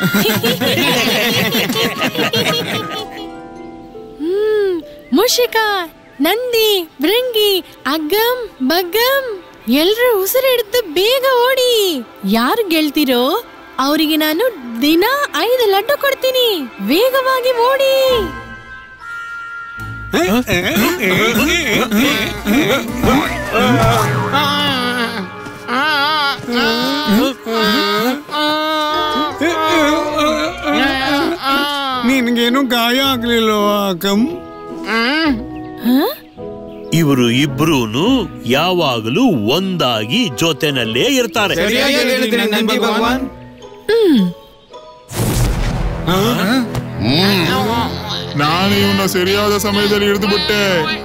ಮುಷಿಕ, ನಂದಿ, ಭೃಂಗಿ, ಅಗ್ಗಂ ಬಗ್ಗಂ ಎಲ್ರೂ ಉಸಿರಿಡ್ದು ಬೇಗ ಓಡಿ. ಯಾರು ಗೆಲ್ತಿರೋ ಅವರಿಗೆ ನಾನು ದಿನ 5 ಲಡ್ಡು ಕೊಡ್ತೀನಿ. ವೇಗವಾಗಿ ಓಡಿ. ನಿನ್ಗೇನು ಗಾಯ ಆಗ್ಲಿಲ್ವಾ ಅಕ್ಕಂ? ಇವರು ಇಬ್ರೂನು ಯಾವಾಗಲೂ ಒಂದಾಗಿ ಜೊತೆನಲ್ಲೇ ಇರ್ತಾರೆ. ನಾನು ಇವನ್ನ ಸರಿಯಾದ ಸಮಯದಲ್ಲಿ ಹಿಡಿದು ಬಿಟ್ಟೆ.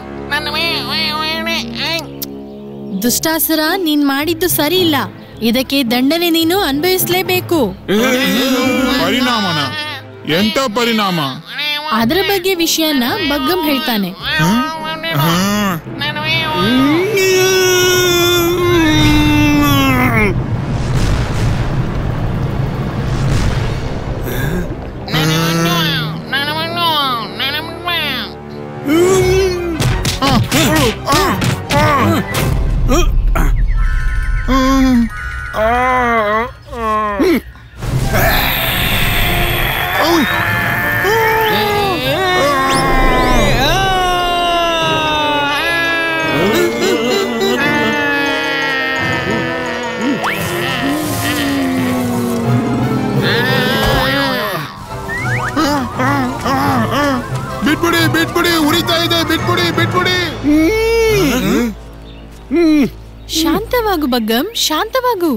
ದುಷ್ಟಾಸುರ, ನೀನ್ ಮಾಡಿದ್ದು ಸರಿ ಇಲ್ಲ. ಇದಕ್ಕೆ ದಂಡನೆ ನೀನು ಅನುಭವಿಸಲೇಬೇಕು. ಪರಿಣಾಮನ? ಎಂತ ಪರಿಣಾಮ? ಅದರ ಬಗ್ಗೆ ವಿಷಯನ ಬಗ್ಗಂ ಹೇಳ್ತಾನೆ. ಬಿಟ್ಬಿಡಿ, ಉರಿತಾ ಇದೆ, ಬಿಟ್ಬಿಡಿ. ಶಾಂತವಾಗು ಬಗ್ಗಂ, ಶಾಂತವಾಗು.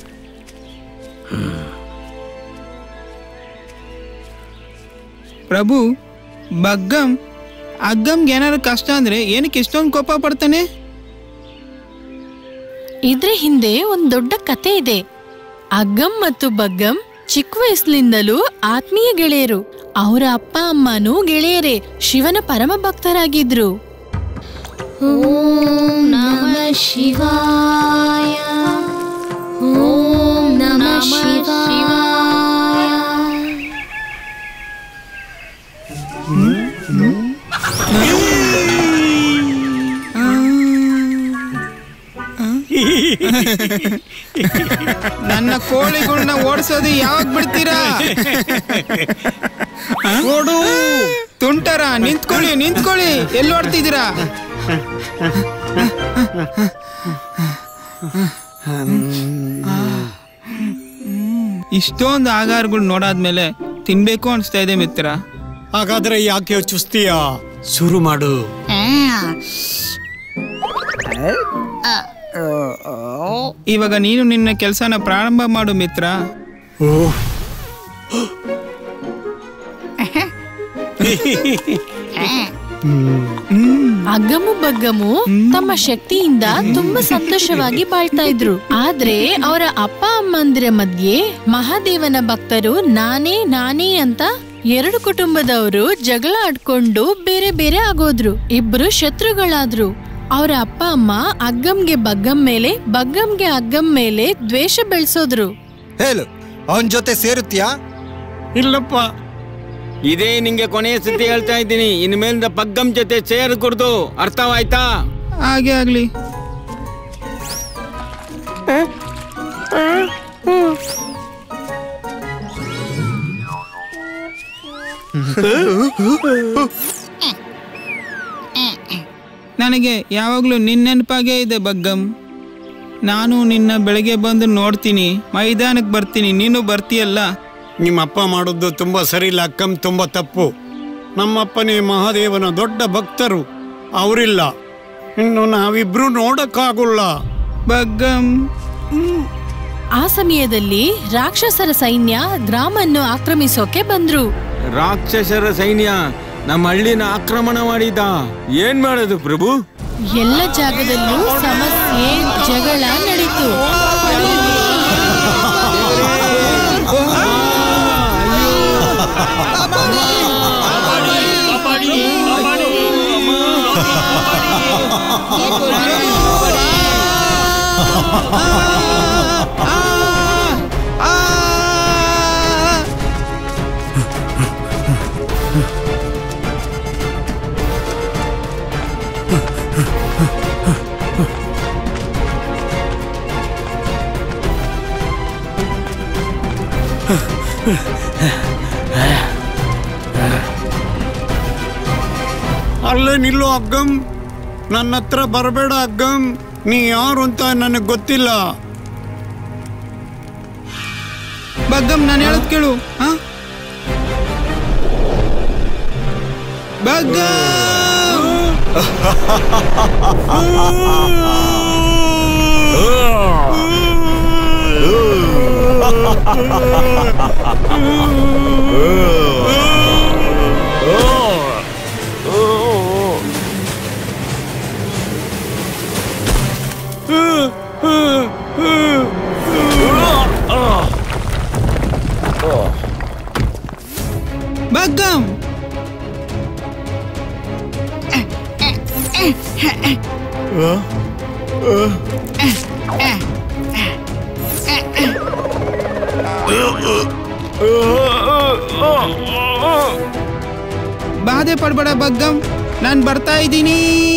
ಪ್ರಭು, ಬಗ್ಗಂ ಅಗ್ಗಂಗೆ ಏನಾರು ಕಷ್ಟ ಅಂದ್ರೆ ಏನಕ್ಕೆ ಇಷ್ಟೊಂದು ಕೋಪ ಪಡ್ತಾನೆ? ಇದ್ರ ಹಿಂದೆ ಒಂದ್ ದೊಡ್ಡ ಕತೆ ಇದೆ. ಅಗ್ಗಂ ಮತ್ತು ಬಗ್ಗಂ ಚಿಕ್ಕ ವಯಸ್ಸಿನಿಂದಲೂ ಆತ್ಮೀಯ ಗೆಳೆಯರು. ಅವರ ಅಪ್ಪ ಅಮ್ಮನೂ ಗೆಳೆಯರೇ, ಶಿವನ ಪರಮ ಭಕ್ತರಾಗಿದ್ರು. ಓಂ ನಮಃ ಶಿವಾಯ, ಓಂ ನಮಃ ಶಿವಾಯ. ನನ್ನ ಕೋಳಿಗಳನ್ನ ಓಡಿಸೋದು ಯಾವಾಗ ಬಿಡ್ತೀರಾ? ಓಡು ತುಂಟರ, ನಿಂತ್ಕೊಳ್ಳಿ. ಎಲ್ಲಿ ಓಡ್ತಿದ್ದೀರಾ? ಇಷ್ಟೊಂದು ಆಹಾರಗಳು ನೋಡಾದ್ಮೇಲೆ ತಿನ್ಬೇಕು ಅನಿಸ್ತಾ ಇದೆ ಮಿತ್ರ. ಹಾಗಾದ್ರೆ ಯಾಕೆ ಯೋಚಿಸ್ತೀಯಾ? ಶುರು ಮಾಡು. ಇವಾಗ ನೀನು ನಿನ್ನ ಕೆಲಸನ ಪ್ರಾರಂಭ ಮಾಡು ಮಿತ್ರ. ಅಗ್ಗಮು ಬಗ್ಗಮು ತಮ್ಮ ಶಕ್ತಿಯಿಂದ ತುಂಬಾ ಸಂತೋಷವಾಗಿ ಬಾಳ್ತಾ ಇದ್ರು. ಆದ್ರೆ ಅವರ ಅಪ್ಪ ಅಮ್ಮಂದಿರ ಮಧ್ಯೆ ಮಹಾದೇವನ ಭಕ್ತರು ನಾನೇ ಅಂತ 2 ಕುಟುಂಬದವರು ಜಗಳ ಆಡ್ಕೊಂಡು ಬೇರೆ ಬೇರೆ ಆಗೋದ್ರು. ಇಬ್ರು ಶತ್ರುಗಳಾದ್ರು. ಅವರ ಅಪ್ಪ ಅಮ್ಮ ಅಗ್ಗಂಗೆ ಬಗ್ಗಂ ಮೇಲೆ, ಬಗ್ಗಂಗೆ ಅಗ್ಗಂ ಮೇಲೆ ದ್ವೇಷ ಬೆಳೆಸೋದ್ರು. ಹೇಳು, ಅವನ್ ಜೊತೆ ಸೇರುತ್ತೀಯಾ? ಇಲ್ಲಪ್ಪ, ಇದೇ ನಿಂಗೆ ಕೊನೆಯ ಸ್ಥಿತಿ ಹೇಳ್ತಾ ಇದ್ದೀನಿ. ಇನ್ಮೇಲಿಂದ ಬಗ್ಗಂ ಜೊತೆ ಸೇರ್ ಕುಡ್ದು, ಅರ್ಥವಾಯ್ತಾ? ಹಾಗೆ ಆಗ್ಲಿ. ನನಗೆ ಯಾವಾಗ್ಲೂ ನಿನ್ನ ನೆನಪಾಗೇ ಇದೆ ಬಗ್ಗಂ. ನಾನು ನಿನ್ನ ಬೆಳಗ್ಗೆ ಬಂದು ನೋಡ್ತೀನಿ, ಮೈದಾನಕ್ಕೆ ಬರ್ತೀನಿ, ನೀನು ಬರ್ತೀಯಲ್ಲ. ನಿಮ್ಮಪ್ಪ ಮಾಡೋದು ತುಂಬಾ ಸರಿ ಇಲ್ಲ ಅಕ್ಕಂ, ತುಂಬಾ ತಪ್ಪು. ನಮ್ಮಪ್ಪನೇ ಮಹಾದೇವನ ದೊಡ್ಡ ಭಕ್ತರು, ಅವರಿಲ್ಲ. ಇನ್ನು ನಾವಿಬ್ರು ನೋಡಕ್ಕಾಗಲ್ಲ. ಬಗ್ಗಂ. ಆ ಸಮಯದಲ್ಲಿ ರಾಕ್ಷಸರ ಸೈನ್ಯ ಗ್ರಾಮನ್ನು ಆಕ್ರಮಿಸೋಕೆ ಬಂದ್ರು. ರಾಕ್ಷಸರ ಸೈನ್ಯ ನಮ್ಮ ಹಳ್ಳಿನ ಆಕ್ರಮಣ ಮಾಡಿದ. ಏನ್ ಮಾಡೋದು ಪ್ರಭು? ಎಲ್ಲ ಜಾಗದಲ್ಲೂ ಸಮಸ್ಯೆ, ಜಗಳ ನಡೀತು. ಅಲ್ಲೇ ನಿಲ್ಲೋ ಅಗ್ಗಂ, ನನ್ನ ಹತ್ರ ಬರಬೇಡ ಅಗ್ಗಂ. ನೀ ಯಾರು ಅಂತ ನನಗೆ ಗೊತ್ತಿಲ್ಲ. ಬಗ್ಗಂ, ನಾನು ಹೇಳೋದು ಕೇಳು. ಬಗ್ಗಂ. ಬಗ್ಗಂ. ಬಾಧೆ ಪಡ್ಬೇಡ ಬಗ್ಗಂ, ನಾನು ಬರ್ತಾ ಇದ್ದೀನಿ.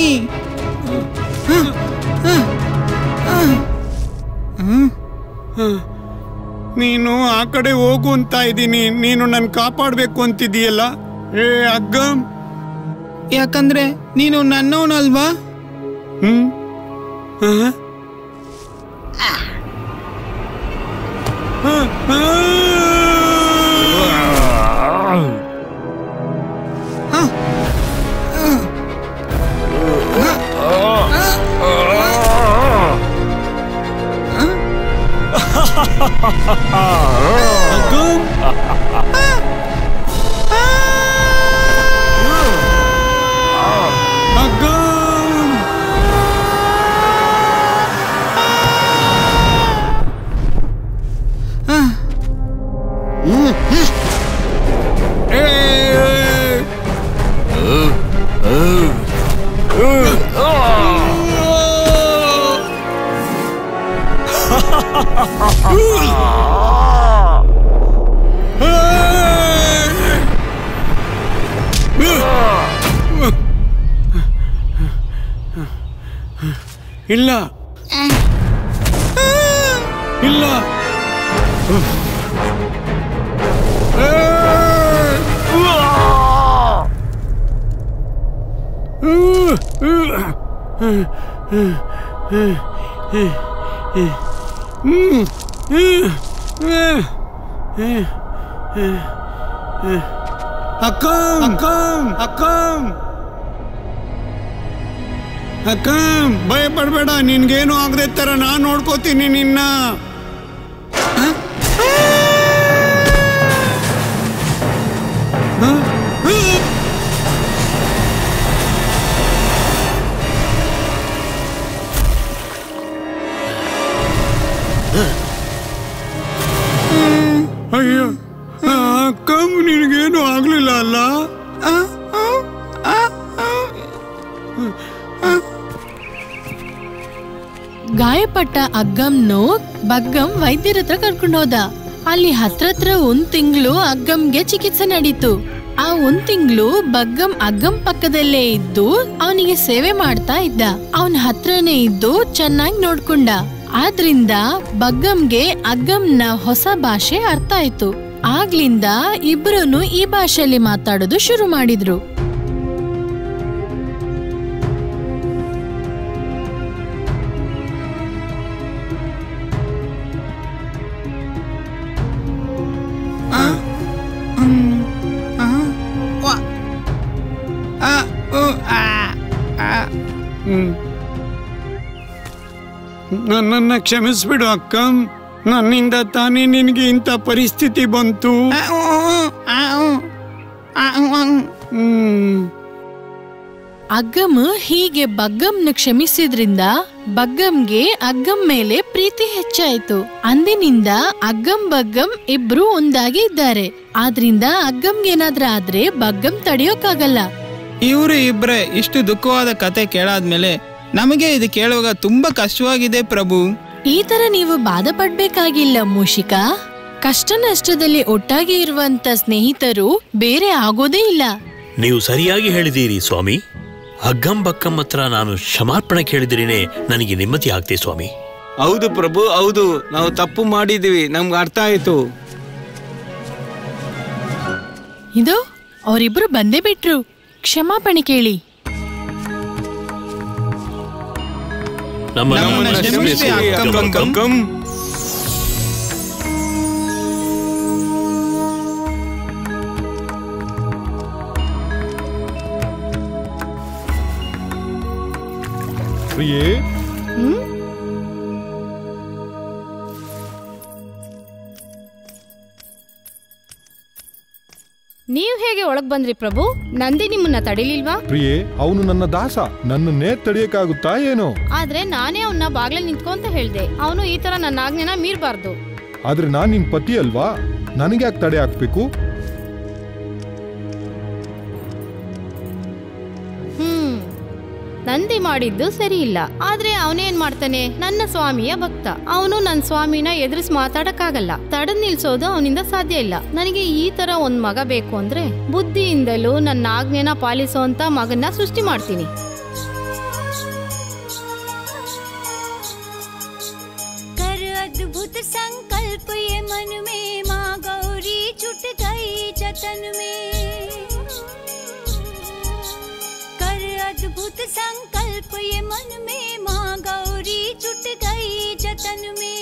ನೀನು ಆ ಕಡೆ ಹೋಗು ಅಂತ ಇದ್ದೀನಿ, ನೀನು ನನ್ನ ಕಾಪಾಡಬೇಕು ಅಂತಿದೀಯಲ್ಲ. ಏ ಅಗ್ಗಂ, ಯಾಕಂದ್ರೆ ನೀನು ನನ್ನವನಲ್ವಾ? ಇಲ್ಲ ಇಲ್ಲ, ಅಕ್ಕಂ ಅಕ್ಕಂ ಅಕ್ಕಂ ಅಕ್ಕಂ, ಭಯ ಪಡ್ಬೇಡ, ನಿನ್ಗೇನು ಆಗದೆ ತರ ನಾನ್ ನೋಡ್ಕೋತೀನಿ ನಿನ್ನ. ಅಯ್ಯೋ ಅಕ್ಕಂ, ನಿನಗೇನು ಆಗ್ಲಿಲ್ಲ ಅಲ್ಲ? ಗಾಯಪಟ್ಟ ಅಗ್ಗಂನು ಬಗ್ಗಂ ವೈದ್ಯರ ಹತ್ರ ಕರ್ಕೊಂಡು ಹೋದ. ಅಲ್ಲಿ ಹತ್ರತ್ರ 1 ತಿಂಗಳು ಅಗ್ಗಂಗೆ ಚಿಕಿತ್ಸೆ ನಡೀತು. ಆ 1 ತಿಂಗಳು ಅಗ್ಗಂ ಪಕ್ಕದಲ್ಲೇ ಇದ್ದು ಅವನಿಗೆ ಸೇವೆ ಮಾಡ್ತಾ ಇದ್ದ. ಅವನ ಹತ್ರನೇ ಇದ್ದು ಚೆನ್ನಾಗಿ ನೋಡ್ಕೊಂಡ. ಆದ್ರಿಂದ ಬಗ್ಗಂಗೆ ಅಗ್ಗಂನ ಹೊಸ ಭಾಷೆ ಅರ್ಥ ಆಯ್ತು. ಆಗ್ಲಿಂದ ಇಬ್ರು ಈ ಭಾಷೆಯಲ್ಲಿ ಮಾತಾಡೋದು ಶುರು ಮಾಡಿದ್ರು. ನನ್ನನ್ನ ಕ್ಷಮಿಸ್ಬಿಡು ಅಕ್ಕಂ. ನನ್ನಿಂದ ತಾನೇ ನಿನಗೆ ಇಂಥ ಪರಿಸ್ಥಿತಿ ಬಂತು. ಅಗ್ಗಮ್ ಹೀಗೆ ಬಗ್ಗಂನ ಕ್ಷಮಿಸಿದ್ರಿಂದ ಬಗ್ಗಂಗೆ ಅಗ್ಗಂ ಮೇಲೆ ಪ್ರೀತಿ ಹೆಚ್ಚಾಯ್ತು. ಅಂದಿನಿಂದ ಬಗ್ಗಂ ಇಬ್ರು ಒಂದಾಗಿ ಇದ್ದಾರೆ. ಆದ್ರಿಂದ ಅಗ್ಗಂಗೇನಾದ್ರೂ ಆದ್ರೆ ಬಗ್ಗಂ ತಡೆಯೋಕ್ಕಾಗಲ್ಲ. ಇವ್ರು ಇಬ್ರೆ ಇಷ್ಟು ದುಃಖವಾದ ಕತೆ ಕೇಳಾದ್ಮೇಲೆ ನಮಗೆ ಇದು ಕೇಳುವಾಗ ತುಂಬಾ ಕಷ್ಟವಾಗಿದೆ ಪ್ರಭು. ಈ ತರ ನೀವು ಬಾಧೆ ಪಡ್ಬೇಕಾಗಿಲ್ಲ ಮೂಷಿಕಾ. ಕಷ್ಟ ನಷ್ಟದಲ್ಲಿ ಒಟ್ಟಾಗಿ ಇರುವಂತ ಸ್ನೇಹಿತರು ಬೇರೆ ಆಗೋದೇ ಇಲ್ಲ. ನೀವು ಸರಿಯಾಗಿ ಹೇಳಿದ್ದೀರಿ ಸ್ವಾಮಿ. ಅಗ್ಗಂ ಬಕ್ಕಂ ಹತ್ರ ನಾನು ಕ್ಷಮಾರ್ಪಣೆ ಕೇಳಿದ್ರೇನೆ ನನಗೆ ನೆಮ್ಮದಿ ಆಗ್ತೇ ಸ್ವಾಮಿ. ಹೌದು ಪ್ರಭು, ಹೌದು, ನಾವು ತಪ್ಪು ಮಾಡಿದೀವಿ, ನಮ್ಗೆ ಅರ್ಥ ಆಯ್ತು. ಇದು ಅವರಿಬ್ರು ಬಂದೇ ಬಿಟ್ರು. ಕ್ಷಮಾಪಣೆ ಕೇಳಿ. ಪ್ರಿಯೇ, ನೀವ್ ಹೇಗೆ ಒಳಗ್ ಬಂದ್ರಿ ಪ್ರಭು? ನಂದಿ ನಿಮ್ಮನ್ನ ತಡಿಲಿಲ್ವಾ? ಪ್ರಿಯೇ, ಅವನು ನನ್ನ ದಾಸ, ನನ್ನನ್ನೇ ತಡೆಯಕ್ಕಾಗುತ್ತಾ ಏನೋ? ಆದ್ರೆ ನಾನೇ ಅವನ್ನ ಬಾಗ್ಲಲ್ಲಿ ನಿಂತ್ಕೊಂತ ಹೇಳ್ದೆ, ಅವನು ಈ ತರ ನನ್ನ ಆಜ್ಞೆನ ಮೀರ್ಬಾರ್ದು. ಆದ್ರೆ ನಾನ್ ನಿನ್ ಪತಿ ಅಲ್ವಾ, ನನಗೆ ಯಾಕೆ ತಡೆ ಹಾಕ್ಬೇಕು? ನಂದಿ ಮಾಡಿದ್ದು ಸರಿ ಇಲ್ಲ. ಆದ್ರೆ ಅವನೇನ್ ಮಾಡ್ತಾನೆ, ನನ್ನ ಸ್ವಾಮಿಯ ಭಕ್ತ. ಅವನು ನನ್ನ ಸ್ವಾಮಿನ ಎದುರಿಸಿ ಮಾತಾಡಕ್ಕಾಗಲ್ಲ. ತಡೆದ್ ನಿಲ್ಸೋದು ಅವನಿಂದ ಸಾಧ್ಯ ಇಲ್ಲ. ನನಗೆ ಈ ತರ ಒಂದ್ ಮಗ ಬೇಕು ಅಂದ್ರೆ ಬುದ್ಧಿಯಿಂದಲೂ ನನ್ನ ಆಜ್ಞೆನ ಪಾಲಿಸುವಂತ ಮಗನ್ನ ಸೃಷ್ಟಿ ಮಾಡ್ತೀನಿ. अद्भुत संकल्प ये मन में माँ गौरी छुट गई जतन में. कर अद्भुत संकल्प ये मन में माँ गौरी छुट गई जतन में.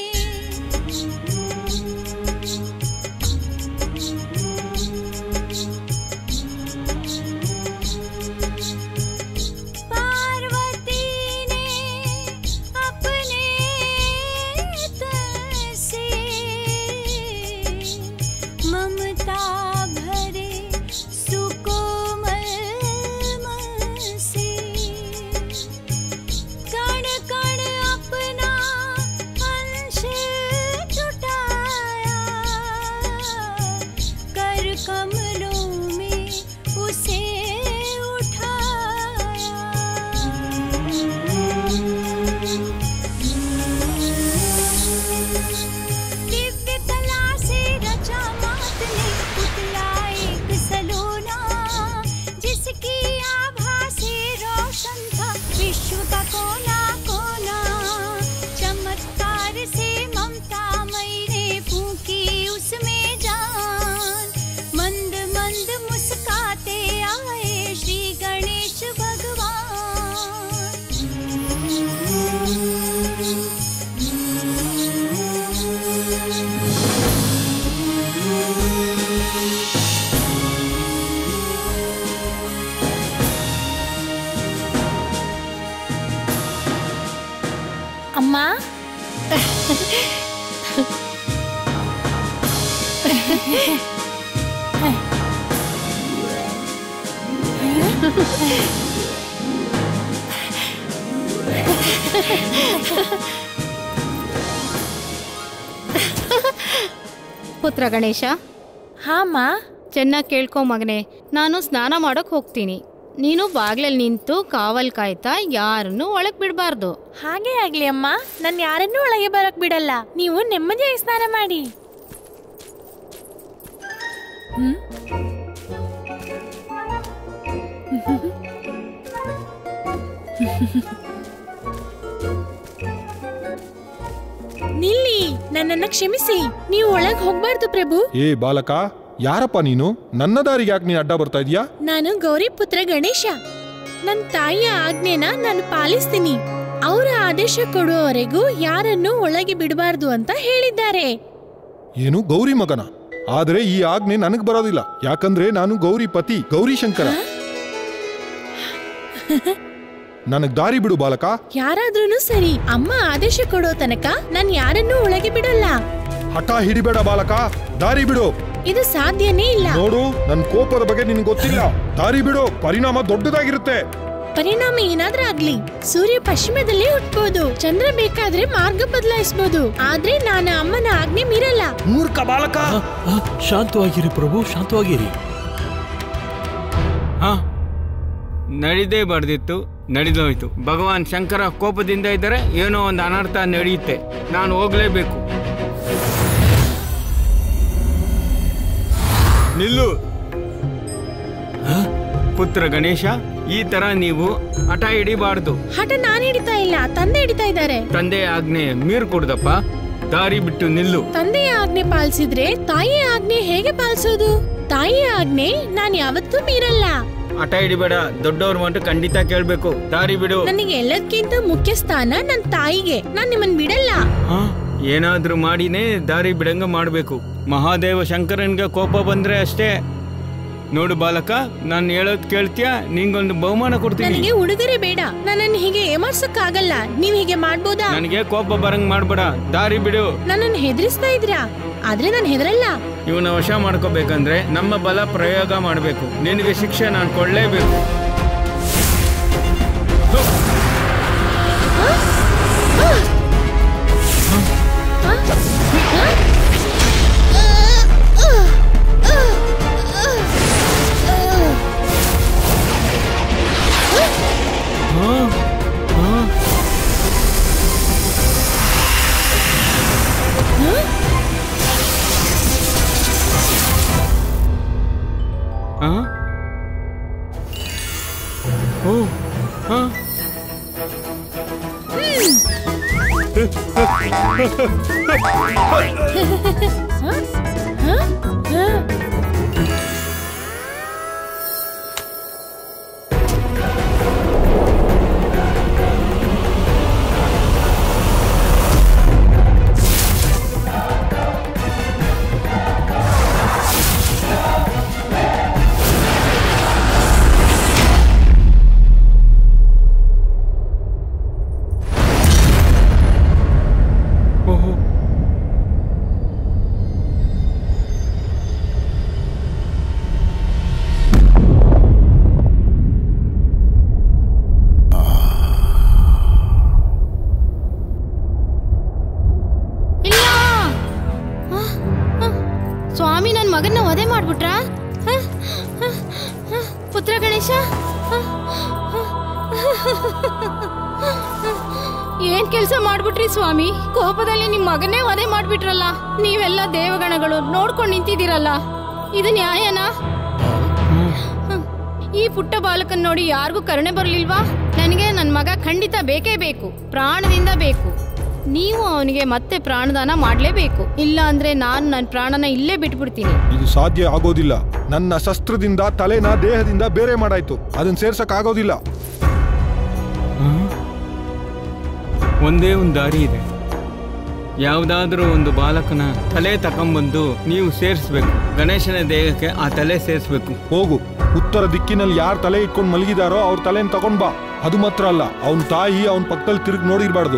ಅಮ್ಮ, ಪುತ್ರ ಗಣೇಶ. ಹಾಮ್ಮ. ಚೆನ್ನಾಗಿ ಕೇಳ್ಕೊ ಮಗನೆ, ನಾನು ಸ್ನಾನ ಮಾಡಕ್ ಹೋಗ್ತೀನಿ. ನೀನು ಬಾಗ್ಲಲ್ಲಿ ನಿಂತು ಕಾವಲ್ ಕಾಯ್ತಾ ಯಾರನ್ನು ಒಳಗ್ ಬಿಡಬಾರ್ದು. ಹಾಗೆ ಆಗ್ಲಿ ಅಮ್ಮ, ನಾನು ಯಾರನ್ನೂ ಒಳಗೆ ಬರಕ್ ಬಿಡಲ್ಲ. ನೀವು ನೆಮ್ಮದಿಯಾಗಿ ಸ್ನಾನ ಮಾಡಿ. ನಿಲ್ಲಿ, ನನ್ನನ್ನ ಕ್ಷಮಿಸಿ. ನೀವು ಒಳಗ್ ಹೋಗ್ಬಾರ್ದು ಪ್ರಭು. ಏ ಬಾಲಕ, ಯಾರಪ್ಪ ನೀನು? ನನ್ನ ದಾರಿಗೆ ಯಾಕೆ ನೀನು ಅಡ್ಡ ಬರ್ತಾ ಇದೀಯಾ? ನಾನು ಗೌರಿ ಪುತ್ರ ಗಣೇಶ. ನನ್ನ ತಾಯಿಯ ಆಜ್ಞೆನ ನಾನು ಪಾಲಿಸ್ತೀನಿ. ಅವರ ಆದೇಶ ಕೊಡುವವರೆಗೂ ಯಾರನ್ನು ಒಳಗೆ ಬಿಡಬಾರ್ದು ಅಂತ ಹೇಳಿದ್ದಾರೆ. ಏನು ಗೌರಿ ಮಗನ? ಆದ್ರೆ ಈ ಆಜ್ಞೆ ನನಗ್ ಬರೋದಿಲ್ಲ. ಯಾಕಂದ್ರೆ ನಾನು ಗೌರಿ ಪತಿ, ಗೌರಿ ಶಂಕರ. ನನಗ್ ದಾರಿ ಬಿಡು ಬಾಲಕ. ಯಾರಾದ್ರೂ ಸರಿ, ಅಮ್ಮ ಆದೇಶ ಕೊಡೋ ತನಕ ನಾನು ಯಾರನ್ನೂ ಒಳಗೆ ಬಿಡಲ್ಲ. ಹಠ ಹಿಡಿಬೇಡ ಬಾಲಕ, ದಾರಿ ಬಿಡು. ಇದು ಸಾಧ್ಯನೇ ಇಲ್ಲ. ನೋಡು, ನನ್ ಕೋಪದ ಬಗ್ಗೆ ನಿನ್ಗೆ ಗೊತ್ತಿಲ್ಲ. ದಾರಿ ಬಿಡು, ಪರಿಣಾಮ ದೊಡ್ಡದಾಗಿರುತ್ತೆ. ಪರಿಣಾಮ ಏನಾದ್ರೂ ಆಗ್ಲಿ, ಸೂರ್ಯ ಪಶ್ಚಿಮದಲ್ಲೇ ಹುಟ್ಬೋದು, ಚಂದ್ರ ಬೇಕಾದ್ರೆ ಮಾರ್ಗ ಬದಲಾಯಿಸಬಹುದು. ಆದ್ರೆ ನಾನು ಅಮ್ಮನ ಆಜ್ಞೆ ಮೀರಲ್ಲ. ಮೂರ್ಖ ಬಾಲಕ. ಶಾಂತವಾಗಿರಿ ಪ್ರಭು, ಶಾಂತವಾಗಿರಿ. ನಡಿದೇ ಬರ್ದಿತ್ತು, ನಡೆದೋಯ್ತು. ಭಗವಾನ್ ಶಂಕರ ಕೋಪದಿಂದ ಇದ್ದರೆ ಏನೋ ಒಂದು ಅನರ್ಥ ನಡೆಯುತ್ತೆ. ನಾನು ಹೋಗ್ಲೇಬೇಕು. ನಿಲ್ಲು ಪುತ್ರ ಗಣೇಶ, ಈ ತರ ನೀವು ಹಠ ಹಿಡಿಬಾರ್ದು. ಹಠ ನಾನು ಹಿಡಿತಾ ಇಲ್ಲ, ತಂದೆ ಹಿಡಿತಾ ಇದ್ದಾರೆ. ತಂದೆಯ ಆಜ್ಞೆ ಮೀರ್ ಕೊಡ್ದಪ್ಪ, ದಾರಿ ಬಿಟ್ಟು ನಿಲ್ಲು. ತಂದೆಯ ಆಜ್ಞೆ ಪಾಲಿಸಿದ್ರೆ ತಾಯಿಯ ಆಜ್ಞೆ ಹೇಗೆ ಪಾಲಿಸೋದು? ತಾಯಿಯ ಆಜ್ಞೆ ನಾನು ಯಾವತ್ತೂ ಮೀರಲ್ಲ. ಹಠ ಹಿಡಿಬೇಡ, ದೊಡ್ಡವ್ರ ಮಾತು ಖಂಡಿತ ಕೇಳ್ಬೇಕು. ದಾರಿ ಬಿಡು. ನನಗೆ ಎಲ್ಲದಕ್ಕಿಂತ ಮುಖ್ಯ ಸ್ಥಾನ ನನ್ನ ತಾಯಿಗೆ. ನಾನ್ ನಿಮ್ಮನ್ ಬಿಡಲ್ಲ. ಏನಾದ್ರೂ ಮಾಡಿನೇ ದಾರಿ ಬಿಡಂಗ ಮಾಡ್ಬೇಕು. ಮಹಾದೇವ ಶಂಕರನ್ಗೆ ಕೋಪ ಬಂದ್ರೆ ಅಷ್ಟೇ. ನೋಡು ಬಾಲಕ, ನಾನು ಹೇಳೋದ್ ಕೇಳ್ತೀಯಾ? ನಿಂಗೊಂದು ಬಹುಮಾನ ಕೊಡ್ತೀನಿ. ನನಗೆ ಉಡುಗೊರೆ ಬೇಡ. ನನ್ನನ್ನು ಹೀಗೆ ಏಮಾರ್ಸಕ್ಕಾಗಲ್ಲ. ನೀವ್ ಹೀಗೆ ಮಾಡ್ಬೋದಾ? ನನಗೆ ಕೋಪ ಬರಂಗ್ ಮಾಡ್ಬೇಡ, ದಾರಿ ಬಿಡು. ನನ್ನನ್ನು ಹೆದರಿಸ್ತಾ ಇದ್ರಾ? ಆದ್ರೆ ನಾನು ಹೆದರಲ್ಲ. ಇವನ ವಶ ಮಾಡ್ಕೋಬೇಕಂದ್ರೆ ನಮ್ಮ ಬಲ ಪ್ರಯೋಗ ಮಾಡ್ಬೇಕು. ನಿನಗೆ ಶಿಕ್ಷೆ ನಾನು ಕೊಡ್ಲೇಬೇಕು. ಸ್ವಾಮಿ, ನನ್ನ ಮಗನ್ನ ವಧೆ ಮಾಡ್ಬಿಟ್ರಾ? ಪುತ್ರ ಗಣೇಶ, ಏನ್ ಕೆಲ್ಸ ಮಾಡ್ಬಿಟ್ರಿ ಸ್ವಾಮಿ? ಕೋಪದಲ್ಲಿ ನಿಮ್ ಮಗನ್ನೇ ವಧೆ ಮಾಡ್ಬಿಟ್ರಲ್ಲ. ನೀವೆಲ್ಲ ದೇವಗಣಗಳು ನೋಡ್ಕೊಂಡು ನಿಂತಿದ್ದೀರಲ್ಲ, ಇದು ನ್ಯಾಯನಾ? ಈ ಪುಟ್ಟ ಬಾಲಕನ್ ನೋಡಿ ಯಾರಿಗೂ ಕರುಣೆ ಬರ್ಲಿಲ್ವಾ? ನನಗೆ ನನ್ ಮಗ ಖಂಡಿತ ಬೇಕೇ ಬೇಕು, ಪ್ರಾಣದಿಂದ ಬೇಕು. ನೀವು ಅವನಿಗೆ ಮತ್ತೆ ಪ್ರಾಣದಾನ ಮಾಡ್ಲೇಬೇಕು. ಇಲ್ಲ ಅಂದ್ರೆ ನಾನು ನನ್ನ ಪ್ರಾಣನ ಇಲ್ಲೇ ಬಿಟ್ಬಿಡ್ತೀನಿ. ಇದು ಸಾಧ್ಯ ಆಗೋದಿಲ್ಲ. ನನ್ನ ಶಸ್ತ್ರದಿಂದ ತಲೆನ ದೇಹದಿಂದ ಬೇರೆ ಮಾಡಾಯ್ತು. ಅದನ್ನ ಸೇರ್ಸಕ್ ಆಗೋದಿಲ್ಲ. ಒಂದೇ ಒಂದು ದಾರಿ ಇದೆ. ಯಾವುದಾದ್ರೂ ಒಂದು ಬಾಲಕನ ತಲೆ ತಕೊಂಬಂದು ನೀವು ಸೇರಿಸ್ಬೇಕು. ಗಣೇಶನ ದೇಹಕ್ಕೆ ಆ ತಲೆ ಸೇರಿಸ್ಬೇಕು. ಹೋಗು, ಉತ್ತರ ದಿಕ್ಕಿನಲ್ಲಿ ಯಾರ ತಲೆ ಇಟ್ಕೊಂಡು ಮಲಗಿದಾರೋ ಅವ್ರ ತಲೆನ ತಗೊಂಡ್ ಬಾ. ಅದು ಮಾತ್ರ ಅಲ್ಲ, ಅವನ ತಾಯಿ ಅವನ ಪಕ್ಕದಲ್ಲಿ ತಿರುಗಿ ನೋಡಿರ್ಬಾರ್ದು.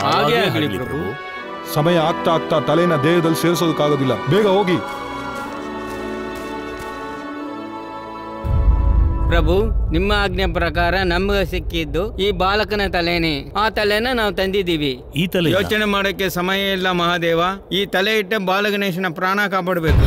ಸಮಯ ಆಗ್ತಾ ಆಗ್ತಾ ತಲೆನ ದೇಹದಲ್ಲಿ ಸೇರಿಸೋದಕ್ಕಾಗೋದಿಲ್ಲ. ಬೇಗ ಹೋಗಿ. ಪ್ರಭು, ನಿಮ್ಮ ಆಜ್ಞೆ ಪ್ರಕಾರ ನಮ್ಗೆ ಸಿಕ್ಕಿದ್ದು ಈ ಬಾಲಕನ ತಲೆನೇ. ಆ ತಲೆನ ನಾವು ತಂದಿದ್ದೀವಿ. ಈ ತಲೆ ಯೋಚನೆ ಮಾಡೋಕೆ ಸಮಯ ಇಲ್ಲ ಮಹಾದೇವ. ಈ ತಲೆ ಇಟ್ಟೆ ಬಾಲಗಣೇಶನ ಪ್ರಾಣ ಕಾಪಾಡಬೇಕು.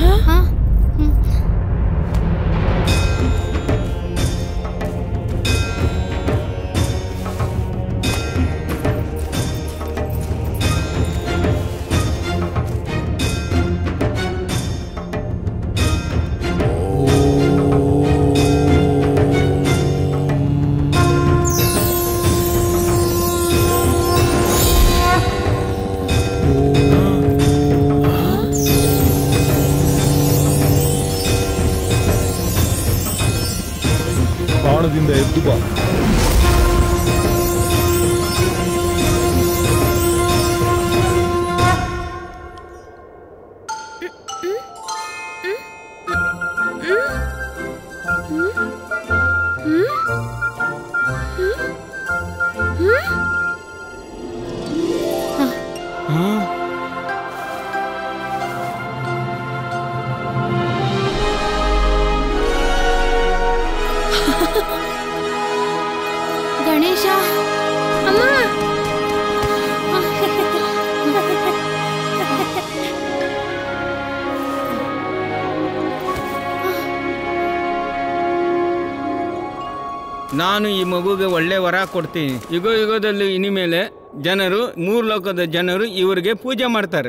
ಪ್ರಾಣದಿಂದ ಎದ್ದು ಬಾ. ಗಣೇಶ, ಅಮ್ಮ, ನಾನು ಈ ಮಗುಗೆ ಒಳ್ಳೆ ವರ ಕೊಡ್ತೀನಿ. ಯುಗದಲ್ಲಿ ಇನಿಮೇಲೆ ಜನರು, 3 ಲೋಕದ ಜನರು ಇವರಿಗೆ ಪೂಜೆ ಮಾಡ್ತಾರೆ.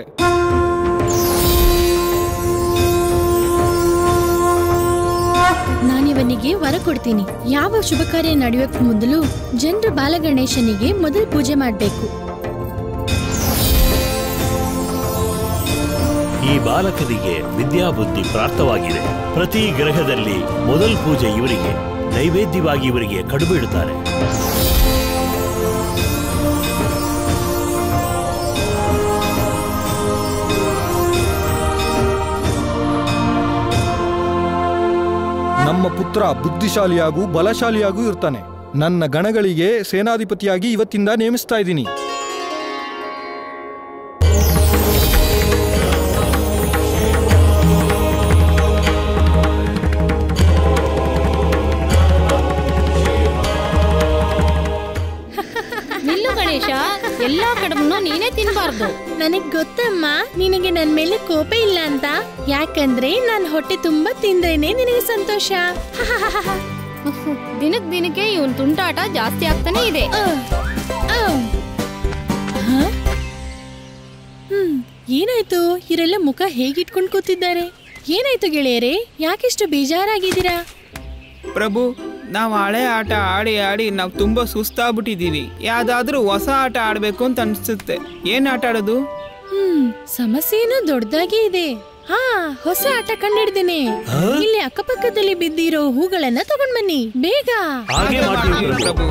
ನಾನಿವನಿಗೆ ವರ ಕೊಡ್ತೀನಿ. ಯಾವ ಶುಭ ಕಾರ್ಯ ನಡೆಯೋಕ್ ಮೊದಲು ಜನರು ಬಾಲಗಣೇಶನಿಗೆ ಮೊದಲು ಪೂಜೆ ಮಾಡಬೇಕು. ಈ ಬಾಲಕನಿಗೆ ವಿದ್ಯಾಬುದ್ಧಿ ಪ್ರಾಪ್ತವಾಗಿದೆ. ಪ್ರತಿ ಗ್ರಹದಲ್ಲಿ ಮೊದಲ ಪೂಜೆ ಇವರಿಗೆ, ನೈವೇದ್ಯವಾಗಿ ಇವರಿಗೆ ಕಡುಬು ಇಡುತ್ತಾರೆ. ನಮ್ಮ ಪುತ್ರ ಬುದ್ಧಿಶಾಲಿಯಾಗೂ ಬಲಶಾಲಿಯಾಗೂ ಇರ್ತಾನೆ. ನನ್ನ ಗಣಗಳಿಗೆ ಸೇನಾಧಿಪತಿಯಾಗಿ ಇವತ್ತಿಂದ ನೇಮಿಸ್ತಾ ಇದ್ದೀನಿ. ನಿಲ್ಲು ಗಣೇಶ, ಎಲ್ಲಾ ಕಡುಬನ್ನು ನೀನೇ ತಿನ್ಬಾರ್ದು. ನನಗ್ ಗೊತ್ತಮ್ಮ, ನಿನಗೆ ನನ್ ಮೇಲೆ ಕೋಪ ಇಲ್ಲ ಅಂತ. ಯಾಕಂದ್ರೆ ನಾನ್ ಹೊಟ್ಟೆ ತುಂಬಾ ತಿಂದ್ರೇನೆ ನಿನಗೆ ಸಂತೋಷ. ದಿನಕ್ಕೆ ಇವನ್ ತುಂಟಾಟ ಜಾಸ್ತಿ ಆಗ್ತಾನೆ ಇದೆ. ಏನಾಯ್ತು? ಇವರೆಲ್ಲ ಮುಖ ಹೇಗಿಟ್ಕೊಂಡ್ ಕೂತಿದ್ದಾರೆ? ಏನಾಯ್ತು ಗೆಳೆಯರೇ, ಯಾಕೆಷ್ಟು ಬೇಜಾರಾಗಿದ್ದೀರಾ? ಪ್ರಭು, ನಾವು ಹಳೆ ಆಟ ಆಡಿ ಆಡಿ ನಾವು ತುಂಬಾ ಸುಸ್ತಾಗ್ಬಿಟ್ಟಿದೀವಿ. ಯಾವ್ದಾದ್ರೂ ಹೊಸ ಆಟ ಆಡ್ಬೇಕು ಅಂತ ಅನ್ಸುತ್ತೆ. ಏನ್ ಆಟ ಆಡೋದು? ಸಮಸ್ಯೆನೂ ದೊಡ್ಡದಾಗಿ ಇದೆ. ಹೊಸ ಆಟ ಕಂಡಿಡ್ದೇನೆ. ಇಲ್ಲಿ ಅಕ್ಕಪಕ್ಕದಲ್ಲಿ ಬಿದ್ದಿರೋ ಹೂಗಳನ್ನ ತಗೊಂಡ್ ಬನ್ನಿ ಬೇಗ. ಪ್ರಭು,